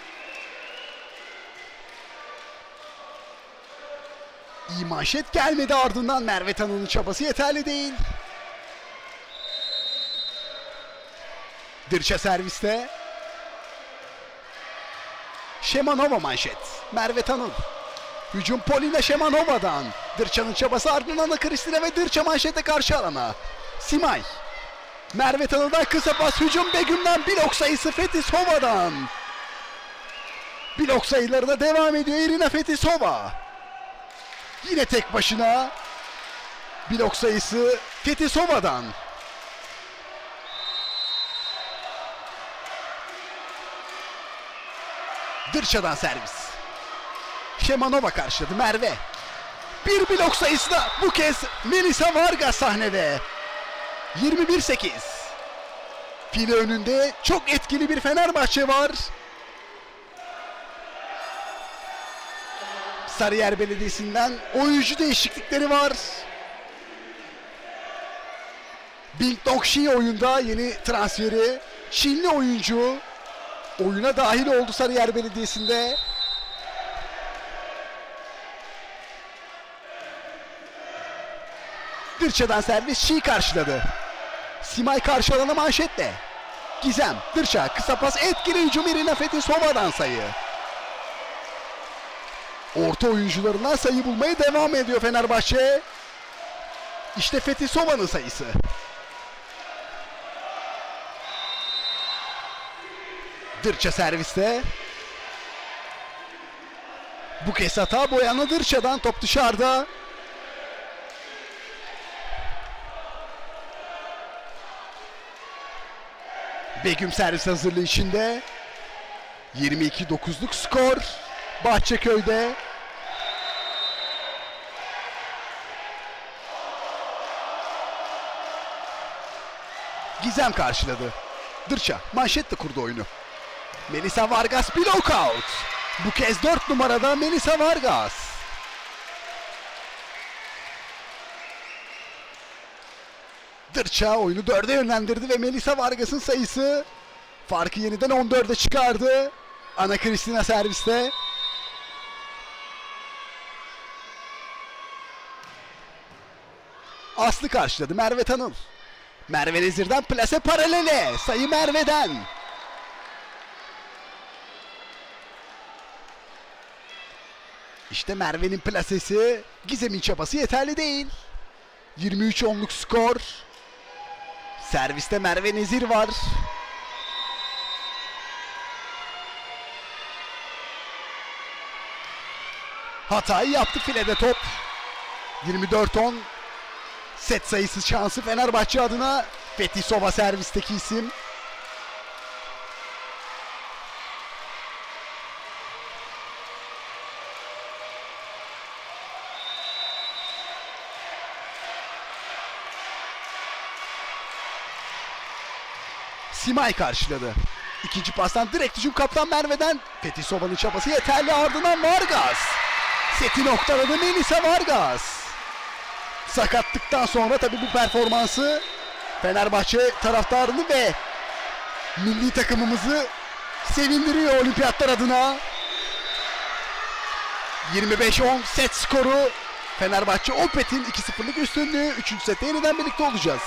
İyi manşet gelmedi, ardından Merve Tanın'ın çabası yeterli değil. Dırça serviste. Şemanova manşet. Merve Tanın. Hücum Polina Şemanova'dan. Dırça'nın çabası, ardından da Kristina ve Dırça manşete karşı alana. Simay. Merve Tanın'dan kısa pas, hücum Begüm'den, blok sayısı Fetisova'dan. Blok sayıları da devam ediyor Irina Fetisova. Yine tek başına. Blok sayısı Fetisova'dan. Dırça'dan servis. Şemanova karşıladı Merve. Bir blok sayısı da bu kez Melisa Vargas sahnede. yirmi bir sekiz. File önünde çok etkili bir Fenerbahçe var. Sarıyer Belediyesi'nden oyuncu değişiklikleri var. Bing Dongxi oyunda yeni transferi. Çinli oyuncu oyuna dahil oldu Sarıyer Belediyesi'nde. Dırça'dan servis, Şi karşıladı. Simay karşı alana manşetle. Gizem, Dırça, kısa pas, etkili hücum Irina Fetisova'dan sayı. Orta oyuncularından sayı bulmaya devam ediyor Fenerbahçe. İşte Fetisova'nın sayısı. Dırça serviste. Bu kez hata Boyana Dırça'dan, top dışarıda. Begüm servis hazırlığı içinde. yirmi iki dokuzluk skor Bahçeköy'de. Gizem karşıladı. Dırça manşetle kurdu oyunu. Melisa Vargas block out. Bu kez dört numarada Melisa Vargas. Dırça oyunu dörde yönlendirdi ve Melisa Vargas'ın sayısı farkı yeniden on dörde çıkardı. Ana Cristina serviste. Aslı karşıladı. Merve Tanıl. Merve Nezir'den plase paralele. Sayı Merve'den. İşte Merve'nin plasesi. Gizem'in çabası yeterli değil. yirmi üç onluk skor. Serviste Merve Nezir var. Hatayı yaptı filede top. yirmi dört on. Set sayısı şansı Fenerbahçe adına. Fetisova servisteki isim. Simay karşıladı. İkinci pastan direkt hücum kaptan Merve'den. Fetisova'nın çabası yeterli, ardından Vargas. Seti noktaladı Melisa Vargas. Sakatlıktan sonra tabii bu performansı Fenerbahçe taraftarını ve milli takımımızı sevindiriyor olimpiyatlar adına. yirmi beş on set skoru. Fenerbahçe Opet'in iki sıfırlık üstünlüğü. Üçüncü sette yeniden birlikte olacağız.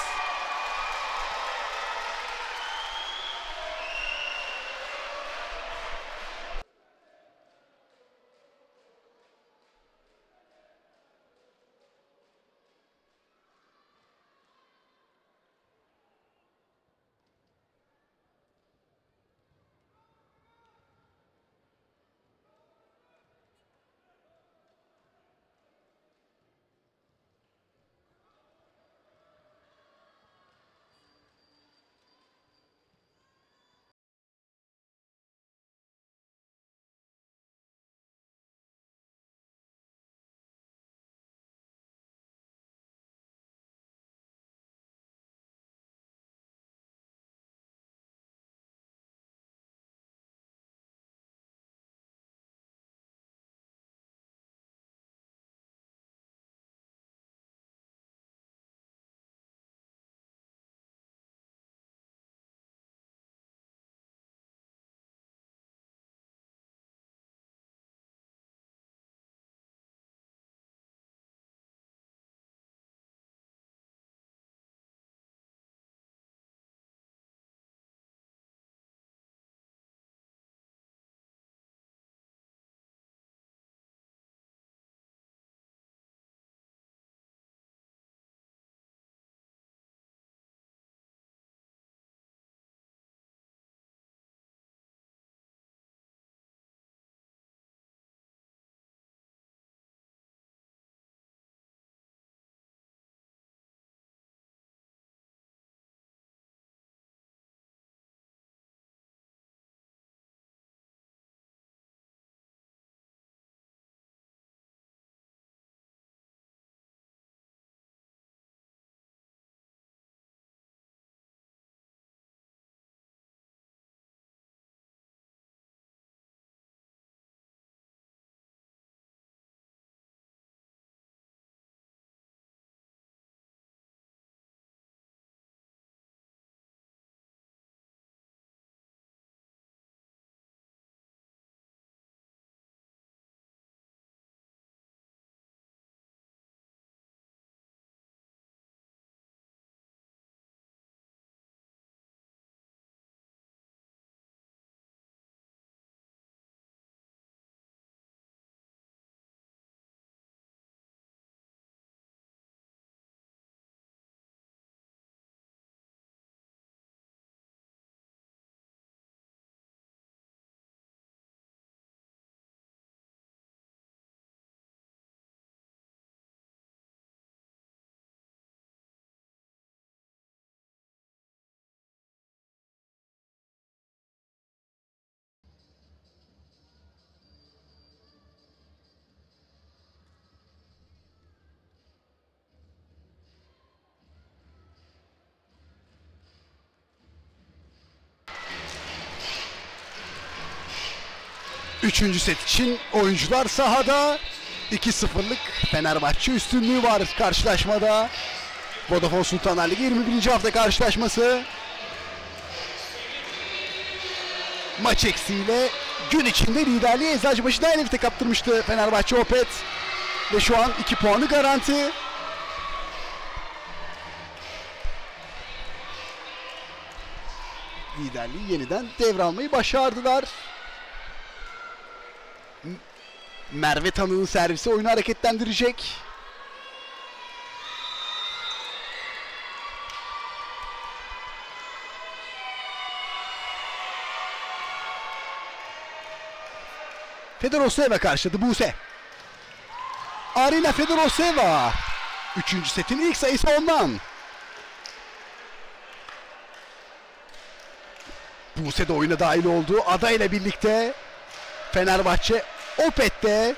Üçüncü set için oyuncular sahada. iki sıfırlık Fenerbahçe üstünlüğü var karşılaşmada. Vodafone Sultanlar Ligi yirmi birinci hafta karşılaşması. Maç eksiğiyle gün içinde liderliği Eczacıbaşı Dynamite'e kaptırmıştı Fenerbahçe Opet. Ve şu an iki puanı garanti. Liderliği yeniden devralmayı başardılar. Merve Tanık'ın servisi oyunu hareketlendirecek. Fedoroseva karşıladı Buse. Arina Fedoroseva. Üçüncü setin ilk sayısı ondan. Buse de oyuna dahil oldu. Ada ile birlikte Fenerbahçe Opet'te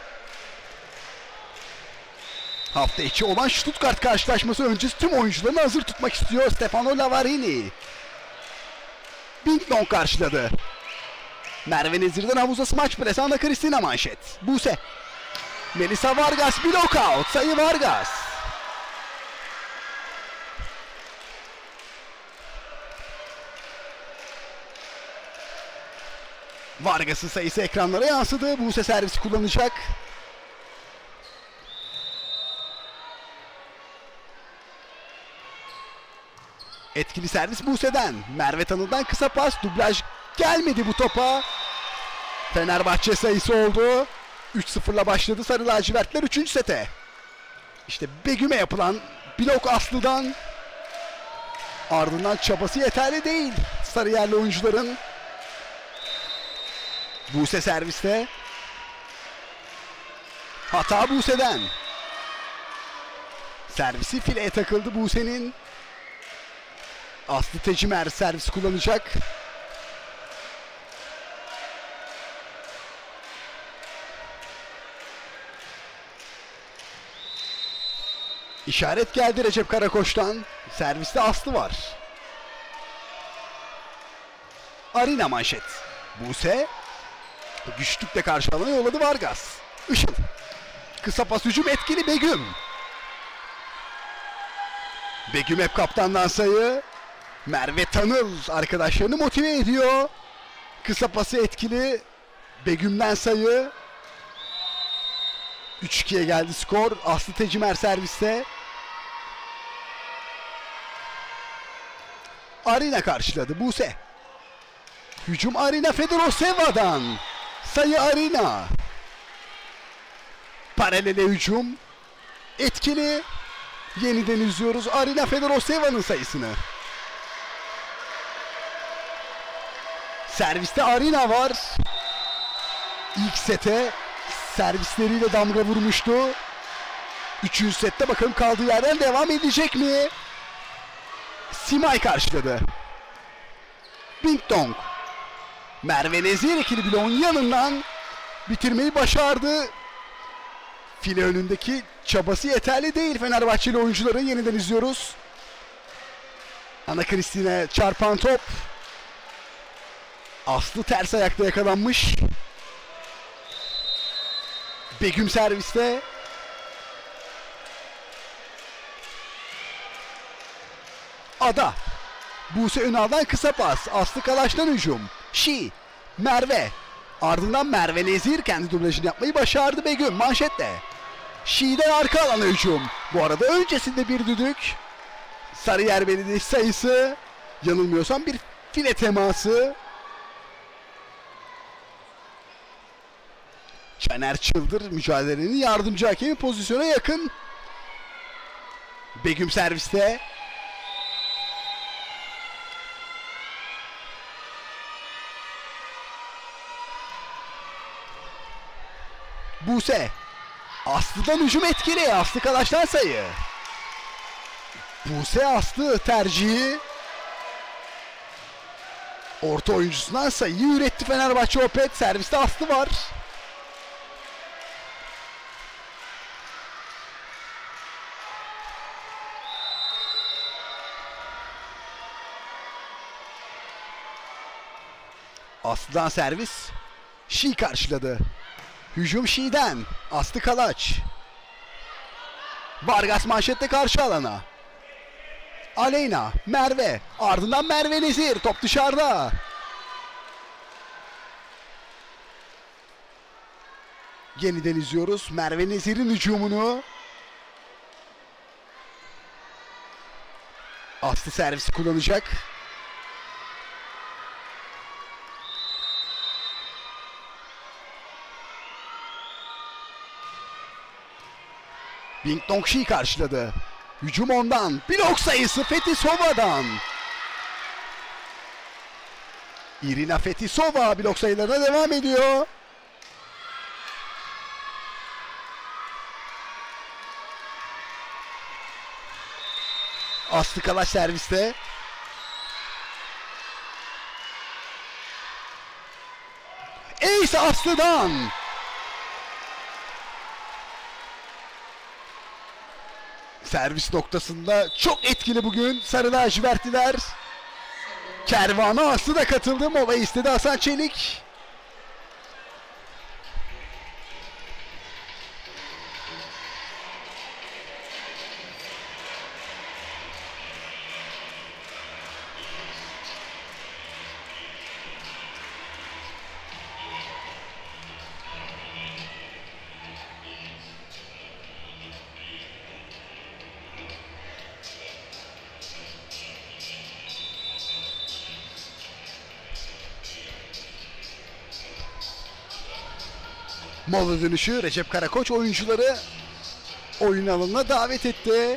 hafta içi olan Stuttgart karşılaşması öncesi tüm oyuncularını hazır tutmak istiyor Stefano Lavarini. Bing Dong karşıladı. Merve Nezir'den havuza smaç pres, Ana Cristina manşet. Buse. Melisa Vargas bir lockout. Sayı Vargas. Vargas'ın sayısı ekranlara yansıdı. Buse servisi kullanacak. Etkili servis Buse'den. Merve Tanık'tan kısa pas. Dublaj gelmedi bu topa. Fenerbahçe sayısı oldu. üç sıfırla başladı Sarı Lacivertler üçüncü sete. İşte Begüm'e yapılan blok Aslı'dan. Ardından çabası yeterli değil Sarıyerli oyuncuların. Buse serviste. Hata Buse'den. Servisi fileye takıldı Buse'nin. Aslı Tecimer servis kullanacak. İşaret geldi Recep Karakoç'tan. Serviste Aslı var. Arina manşet. Buse. Güçlükle karşılamaya yolladı Vargas. Işıl. Kısa pas hücum etkili Begüm. Begüm hep kaptandan sayı. Merve Tanıl arkadaşlarını motive ediyor. Kısa pası etkili. Begüm'den sayı. üç ikiye geldi skor. Aslı Tecimer serviste. Arina karşıladı. Buse. Hücum Arina Fedoroseva'dan. Sayı Arina. Paralele hücum. Etkili. Yeniden izliyoruz Arina Fedoroseva'nın sayısını. Serviste Arina var. İlk sete servisleriyle damga vurmuştu. Üçüncü sette bakalım kaldığı yerden devam edecek mi? Simay karşıladı. Bing Dong. Merve Nezir ikili bloğun yanından bitirmeyi başardı. File önündeki çabası yeterli değil Fenerbahçeli oyuncuların. Yeniden izliyoruz. Ana Cristina çarpan top. Aslı ters ayakta yakalanmış. Begüm serviste. Ada. Buse Ünal'dan kısa pas. Aslı Kalaş'tan hücum. Şi. Merve. Ardından Merve Nezir kendi dublajını yapmayı başardı Begüm manşetle. Şi'den arka alana hücum. Bu arada öncesinde bir düdük. Sarıyer Belediyesi sayısı. Yanılmıyorsam bir file teması. Caner Çıldır mücadelenin yardımcı hakemi pozisyona yakın. Begüm serviste. Buse. Aslı'dan hücum etkili. Aslı Kalaş'tan sayı. Buse Aslı tercihi. Orta oyuncusundan sayıyı üretti Fenerbahçe Opet. Serviste Aslı var. Aslı'dan servis. Şi karşıladı. Hücum Şi'den. Aslı Kalaç. Vargas manşette karşı alana. Aleyna, Merve. Ardından Merve Nezir. Top dışarıda. Yeniden izliyoruz Merve Nezir'in hücumunu. Aslı servisi kullanacak. Bing Dong Shi karşıladı. Hücum ondan. Blok sayısı Fetisova'dan. Irina Fetisova blok sayılarına devam ediyor. Aslı Kalaç serviste. Ace Aslı'dan. Servis noktasında çok etkili bugün Sarı lacivertliler. Kervana Aslı da katıldı. Mola istedi Hasan Çelik. Mola dönüşü Recep Karakoç oyuncuları oyun alanına davet etti.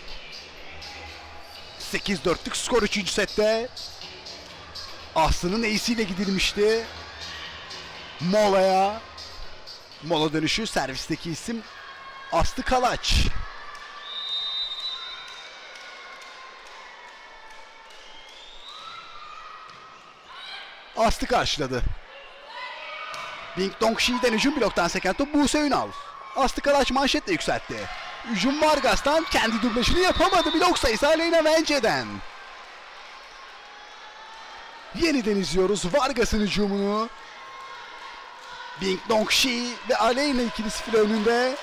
sekiz dörtlük skor üçüncü sette. Aslı'nın ace'iyle gidilmişti. Mola'ya. Mola dönüşü servisteki isim Aslı Kalaç. Aslı karşıladı. Bing Dong Shi'den hücum bloktan seken top Buse Ünal. Aslı Kalaç manşetle yükseltti. Hücum Vargas'tan kendi dublajını yapamadı. Blok sayısı Aleyna Vence'den. Yeniden izliyoruz Vargas'ın hücumunu. Bing Dong Shi ve Aleyna ikilisi file önünde.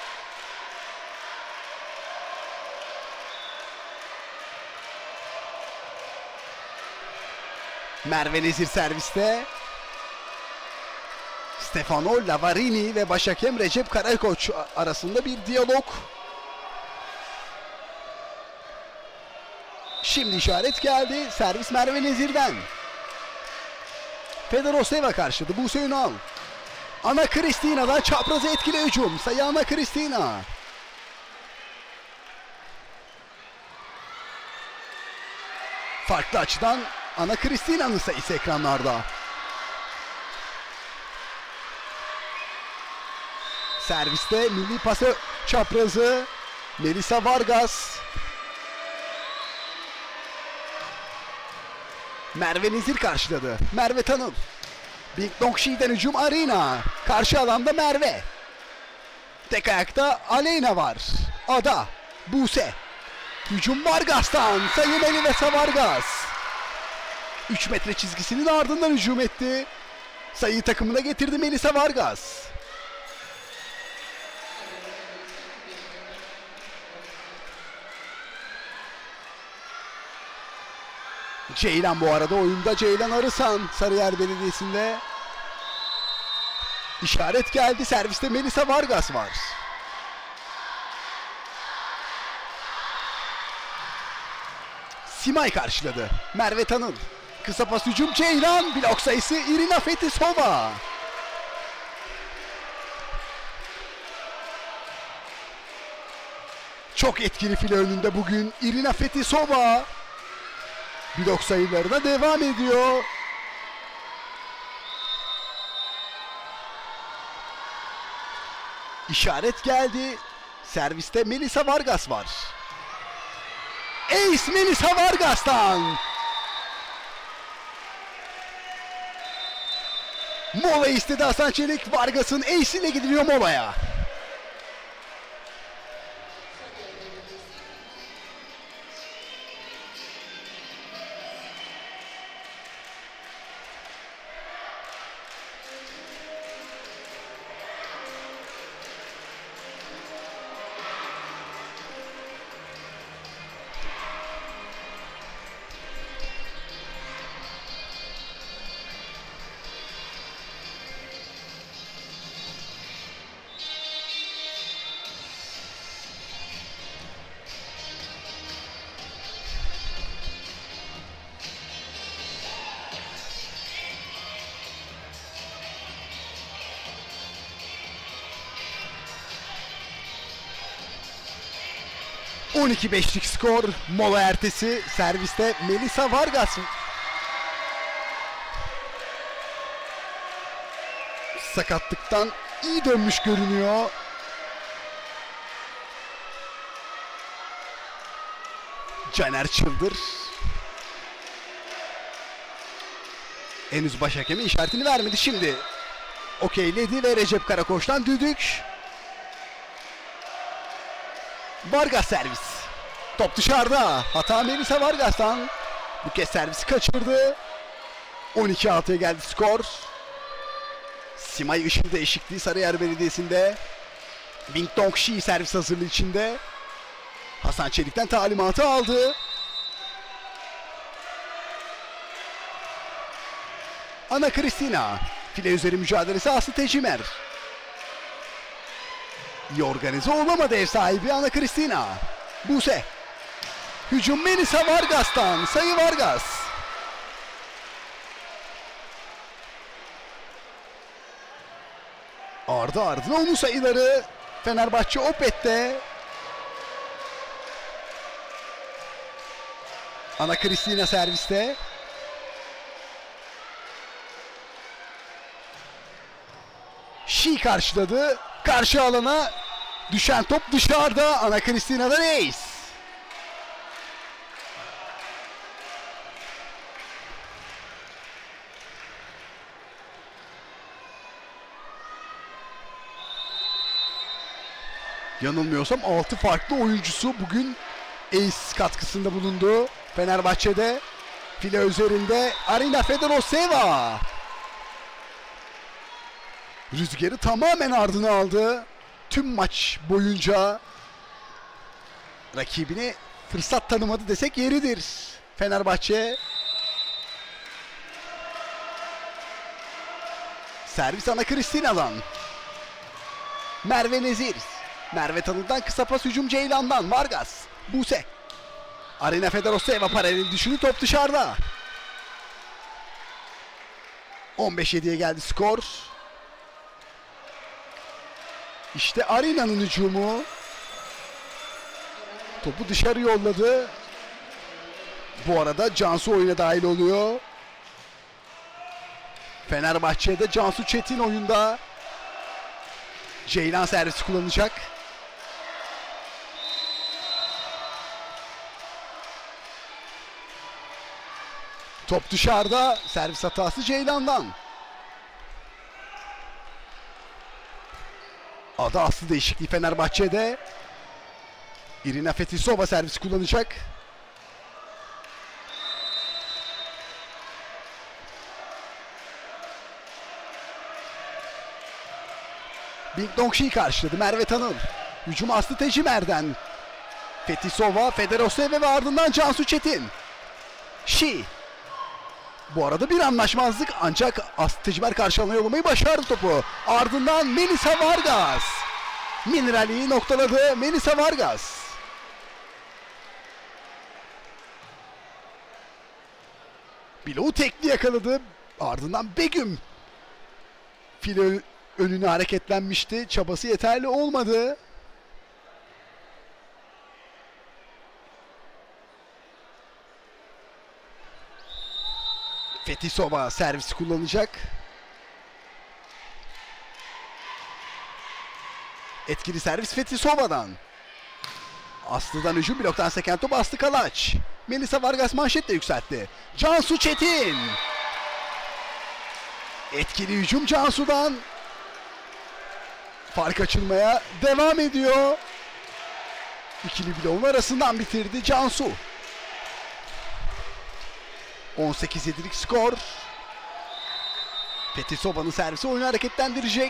Merve Nezir serviste. Stefano Lavarini ve başhakem Recep Karakoç arasında bir diyalog. Şimdi işaret geldi. Servis Merve Nezir'den. Fedoroseva karşıladı. Buse Ünal. Ana Kristina'dan çaprazı etkili hücum. Sayı Ana Kristina. Farklı açıdan Ana Kristina'nın sayısı ekranlarda. Serviste milli pası çaprazı Melisa Vargas. Merve Nezir karşıladı. Merve Tanıl. Bing Dong Shi'den hücum Arina. Karşı alanda Merve. Tek ayakta Aleyna var. Ada. Buse. Hücum Vargas'tan. Sayı Melisa Vargas. üç metre çizgisinin ardından hücum etti. Sayıyı takımına getirdi Melisa Vargas. Ceylan bu arada oyunda. Ceylan Arısan Sarıyer Belediyesi'nde. İşaret geldi. Serviste Melisa Vargas var. Simay karşıladı. Merve Tanıl. Kısa pas hücum Ceylan. Blok sayısı Irina Fetisova. Çok etkili file önünde bugün Irina Fetisova. Blok sayılarına devam ediyor. İşaret geldi. Serviste Melisa Vargas var. Ace Melisa Vargas'tan. Mola istedi Hasan Çelik. Vargas'ın ace ile gidiliyor molaya. on iki beşlik skor. Mola ertesi serviste Melissa Vargas. Sakatlıktan iyi dönmüş görünüyor. Caner Çıldır. Henüz baş hakemi işaretini vermedi. Şimdi okeyledi ve Recep Karakoç'tan düdük. Vargas servis. Top dışarıda. Hata Melissa Vargas'tan. Bu kez servisi kaçırdı. on iki altıya geldi skor. Simay Işıl değişikliği Sarıyer Belediyesi'nde. Bing Dong Shi servis hazırlığı içinde. Hasan Çelik'ten talimatı aldı. Ana Kristina. File üzeri mücadelesi Aslı Tecimer. İyi organize olamadı ev sahibi Ana Kristina. Buse. Hücum Melissa Vargas'tan. Sayı Vargas. Ardı ardına onun sayıları. Fenerbahçe Opet'te. Ana Kristina serviste. Şi karşıladı. Karşı alana düşen top dışarıda. Ana Kristina'dan ace. Yanılmıyorsam altı farklı oyuncusu bugün ace katkısında bulundu. Fenerbahçe'de file üzerinde Arina Fedoroseva. Rüzgarı tamamen ardına aldı. Tüm maç boyunca rakibine fırsat tanımadı desek yeridir. Fenerbahçe. Servis Ana Kristina'dan. Merve Nezir. Merve Tanır'dan kısa pas hücum Ceylan'dan. Vargas. Buse. Arina Fedoroseva paralel düşünü, top dışarıda. on beş yediye geldi skor. İşte Arina'nın hücumu. Topu dışarı yolladı. Bu arada Cansu oyuna dahil oluyor. Fenerbahçe'de Cansu Çetin oyunda. Ceylan servisi kullanacak. Top dışarıda. Servis hatası Ceylan'dan. Adı Aslı değişikliği Fenerbahçe'de. Irina Fetisova servis kullanacak. Bing Dong Shi karşıladı. Merve Tanıl. Hücum Aslı Tecimer'den. Fetisova, Fedoroseva ve ardından Cansu Çetin. Shi. Bu arada bir anlaşmazlık, ancak Aslı Tecimer karşılamaya yollamayı başardı topu. Ardından Melissa Vargas. Minerali'yi noktaladı Melissa Vargas. Bloğu tekli yakaladı. Ardından Begüm. File önüne hareketlenmişti. Çabası yeterli olmadı. Fetisova servisi kullanacak. Etkili servis Fetisova'dan. Aslı'dan hücum, bloktan seken top Aslı Kalaç. Melissa Vargas manşetle yükseltti. Cansu Çetin. Etkili hücum Cansu'dan. Fark açılmaya devam ediyor. İkili bloğun arasından bitirdi Cansu. on sekiz yedilik skor. Fetisova'nın servisi oyunu hareketlendirecek.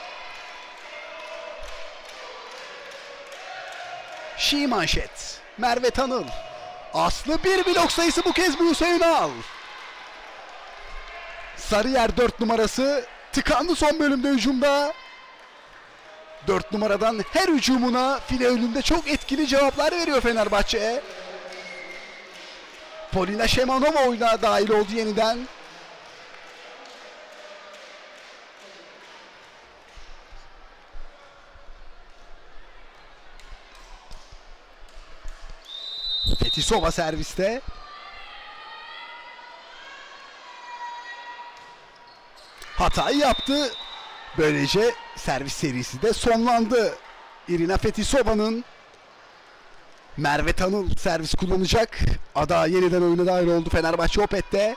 Şi manşet. Merve Tanıl. Aslı bir blok sayısı bu kez Buse Ünal. Sarıyer dört numarası tıkandı son bölümde hücumda. dört numaradan her hücumuna file önünde çok etkili cevaplar veriyor Fenerbahçe. Polina Şemanova oyuna dahil oldu yeniden. Fethi Sova serviste. Hatayı yaptı. Böylece servis serisi de sonlandı. Irina Fetisova'nın. Merve Tanıl servis kullanacak. Ada yeniden oyuna dahil oldu Fenerbahçe Opet'te.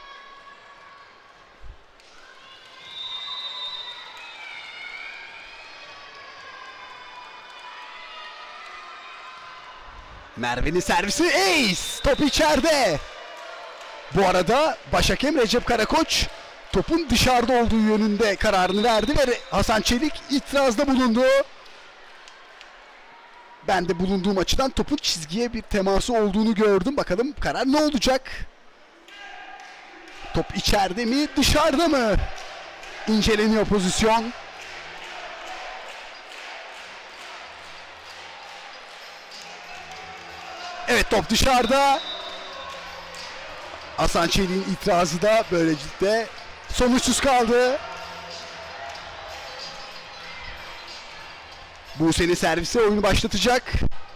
Merve'nin servisi ace. Top içeride. Bu arada başhakem Recep Karakoç topun dışarıda olduğu yönünde kararını verdi ve Hasan Çelik itirazda bulundu. Ben de bulunduğum açıdan topun çizgiye bir teması olduğunu gördüm. Bakalım karar ne olacak? Top içeride mi, dışarıda mı? İnceleniyor pozisyon. Evet, top dışarıda. Hasan Çelik'in itirazı da böylelikle sonuçsuz kaldı. Buse'nin servisi oyunu başlatacak.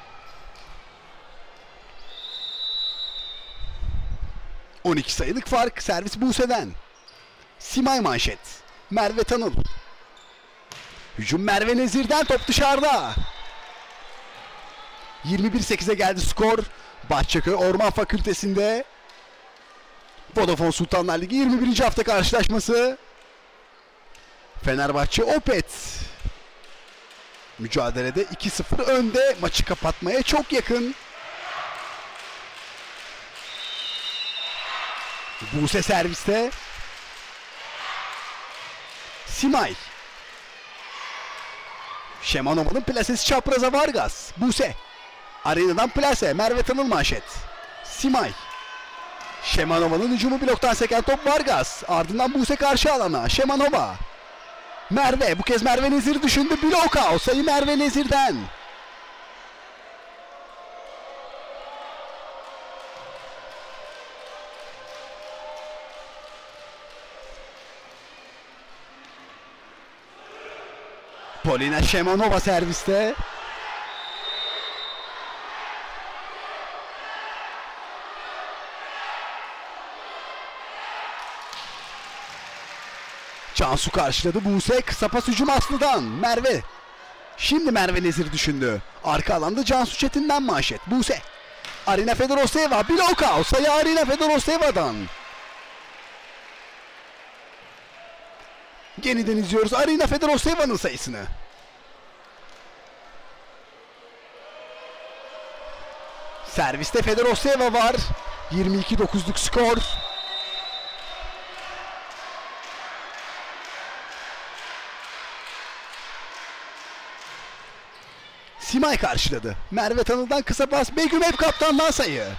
on iki sayılık fark servis Buse'den. Simay manşet. Merve Tanıl. Hücum Merve Nezir'den, top dışarıda. yirmi bir sekize geldi skor. Bahçeköy Orman Fakültesi'nde. Vodafone Sultanlar Ligi yirmi birinci hafta karşılaşması. Fenerbahçe Opet mücadelede iki sıfır önde, maçı kapatmaya çok yakın. Buse serviste. Simay. Şemanova'nın plasesi çapraza Vargas. Buse. Arena'dan plase. Merve Tanıl manşet. Simay. Şemanova'nın hücumu, bloktan seken top Vargas. Ardından Buse karşı alana. Şemanova. Merve. Bu kez Merve Nezir düşündü. Bloka. O sayı Merve Nezir'den. Polina Şemanova serviste. Cansu karşıladı. Buse kısa pas hücum Aslı'dan. Merve. Şimdi Merve Nezir düşündü. Arka alanda Cansu Çetin'den manşet. Buse. Arina Fedoroseva. Bloka. O sayı Arina Fedoroseva'dan. Yeniden izliyoruz Arina Fedoroseva'nın sayısını. Serviste Fedoroseva var. yirmi iki dokuzluk skor. Simay karşıladı. Merve Tanıl'dan kısa pas. Begüm hep kaptandan sayı.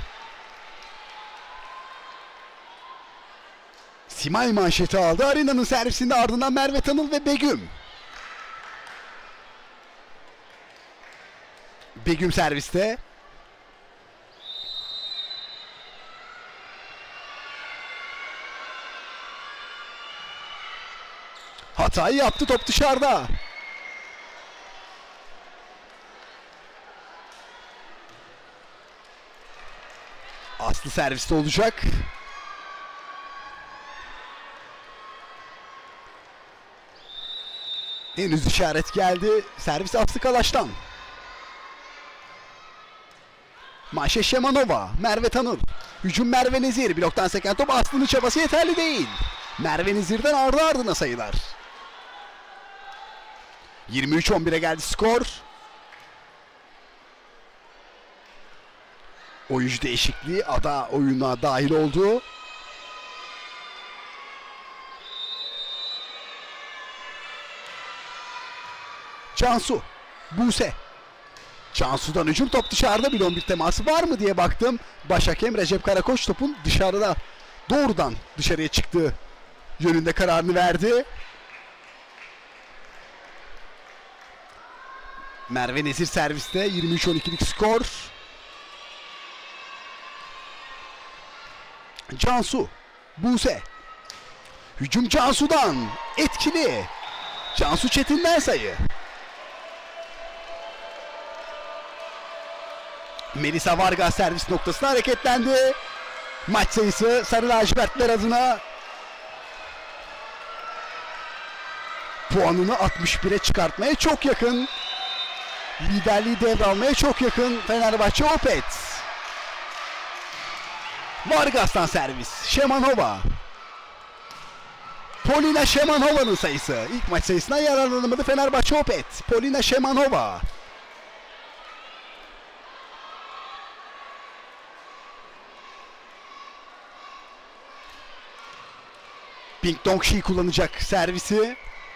Simay manşeti aldı. Arena'nın servisinde, ardından Merve Tanıl ve Begüm. Begüm serviste. Hatayı yaptı, top dışarıda. Aslı serviste olacak. Henüz işaret geldi. Servis Aslı Kalaş'tan. Maşe Şemanova. Merve Tanıl. Hücum Merve Nezir. Bloktan seken top. Aslı'nın çabası yeterli değil. Merve Nezir'den ardı ardına sayılar. yirmi üç on bire geldi skor. Oyuncu değişikliği. Ada oyuna dahil oldu. Cansu. Buse. Cansu'dan hücum, top dışarıda. Bir on bir teması var mı diye baktım. Başhakem Recep Karakoç topun dışarıda, doğrudan dışarıya çıktığı yönünde kararını verdi. Merve Nezir serviste. yirmi üç on ikilik skor. Cansu. Buse. Hücum Cansu'dan. Etkili. Cansu Çetin'den sayı. Melisa Vargas servis noktasına hareketlendi. Maç sayısı Sarı Lacivertler adına puanını altmış bire çıkartmaya çok yakın. Liderliği devralmaya çok yakın Fenerbahçe Opet. Vargas'tan servis. Şemanova. Polina Şemanova'nın sayısı. İlk maç sayısından yararlanamadı Fenerbahçe Opet. Polina Şemanova. Ping Dongshi kullanacak servisi.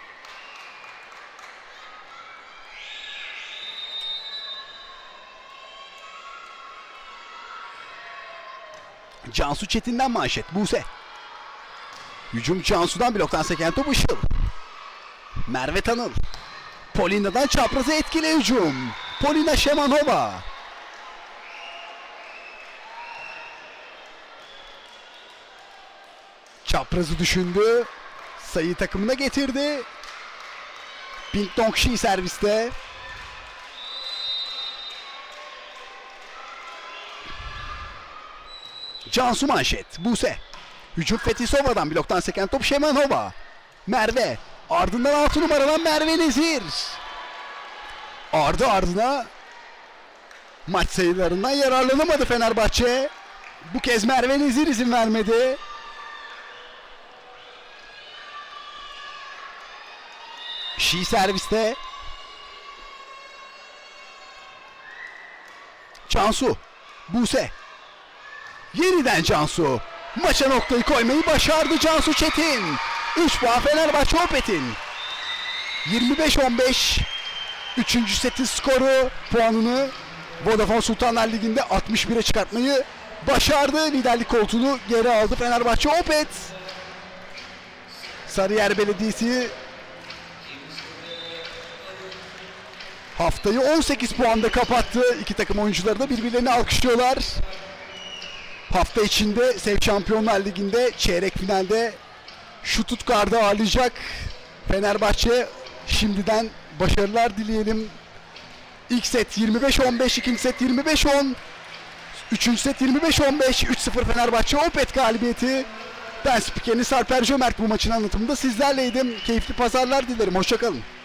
Cansu Çetin'den manşet. Buse. Hücum Cansu'dan, bloktan seken top Işıl. Merve Tanıl. Polina'dan çaprazı etkili hücum. Polina Şemanova. Çaprazı düşündü. Sayı takımına getirdi. Ping Dongshi serviste. Cansu manşet. Buse. Hücum Fetisova'dan, bloktan seken top Şemanova. Merve. Ardından altı numaradan Merve Nezir. Ardı ardına maç sayılarından yararlanamadı Fenerbahçe. Bu kez Merve Nezir izin vermedi. Şi serviste. Cansu. Buse. Yeniden Cansu. Maça noktayı koymayı başardı Cansu Çetin. üç puan Fenerbahçe Opet'in. yirmi beş on beş. üçüncü setin skoru, puanını Vodafone Sultanlar Ligi'nde altmış bire çıkartmayı başardı. Liderlik koltuğunu geri aldı Fenerbahçe Opet. Sarıyer Belediyesi haftayı on sekiz puanda kapattı. İki takım oyuncuları da birbirlerini alkışlıyorlar. Hafta içinde Sev Şampiyonlar Ligi'nde çeyrek finalde Stuttgart'ı ağırlayacak Fenerbahçe. Şimdiden başarılar dileyelim. İlk set yirmi beş on beş, ikinci set yirmi beş on, üçüncü set yirmi beş on beş, üç sıfır Fenerbahçe Opet galibiyeti. Ben spikeriniz Sarper Cömert, bu maçın anlatımında sizlerleydim. Keyifli pazarlar dilerim. Hoşçakalın.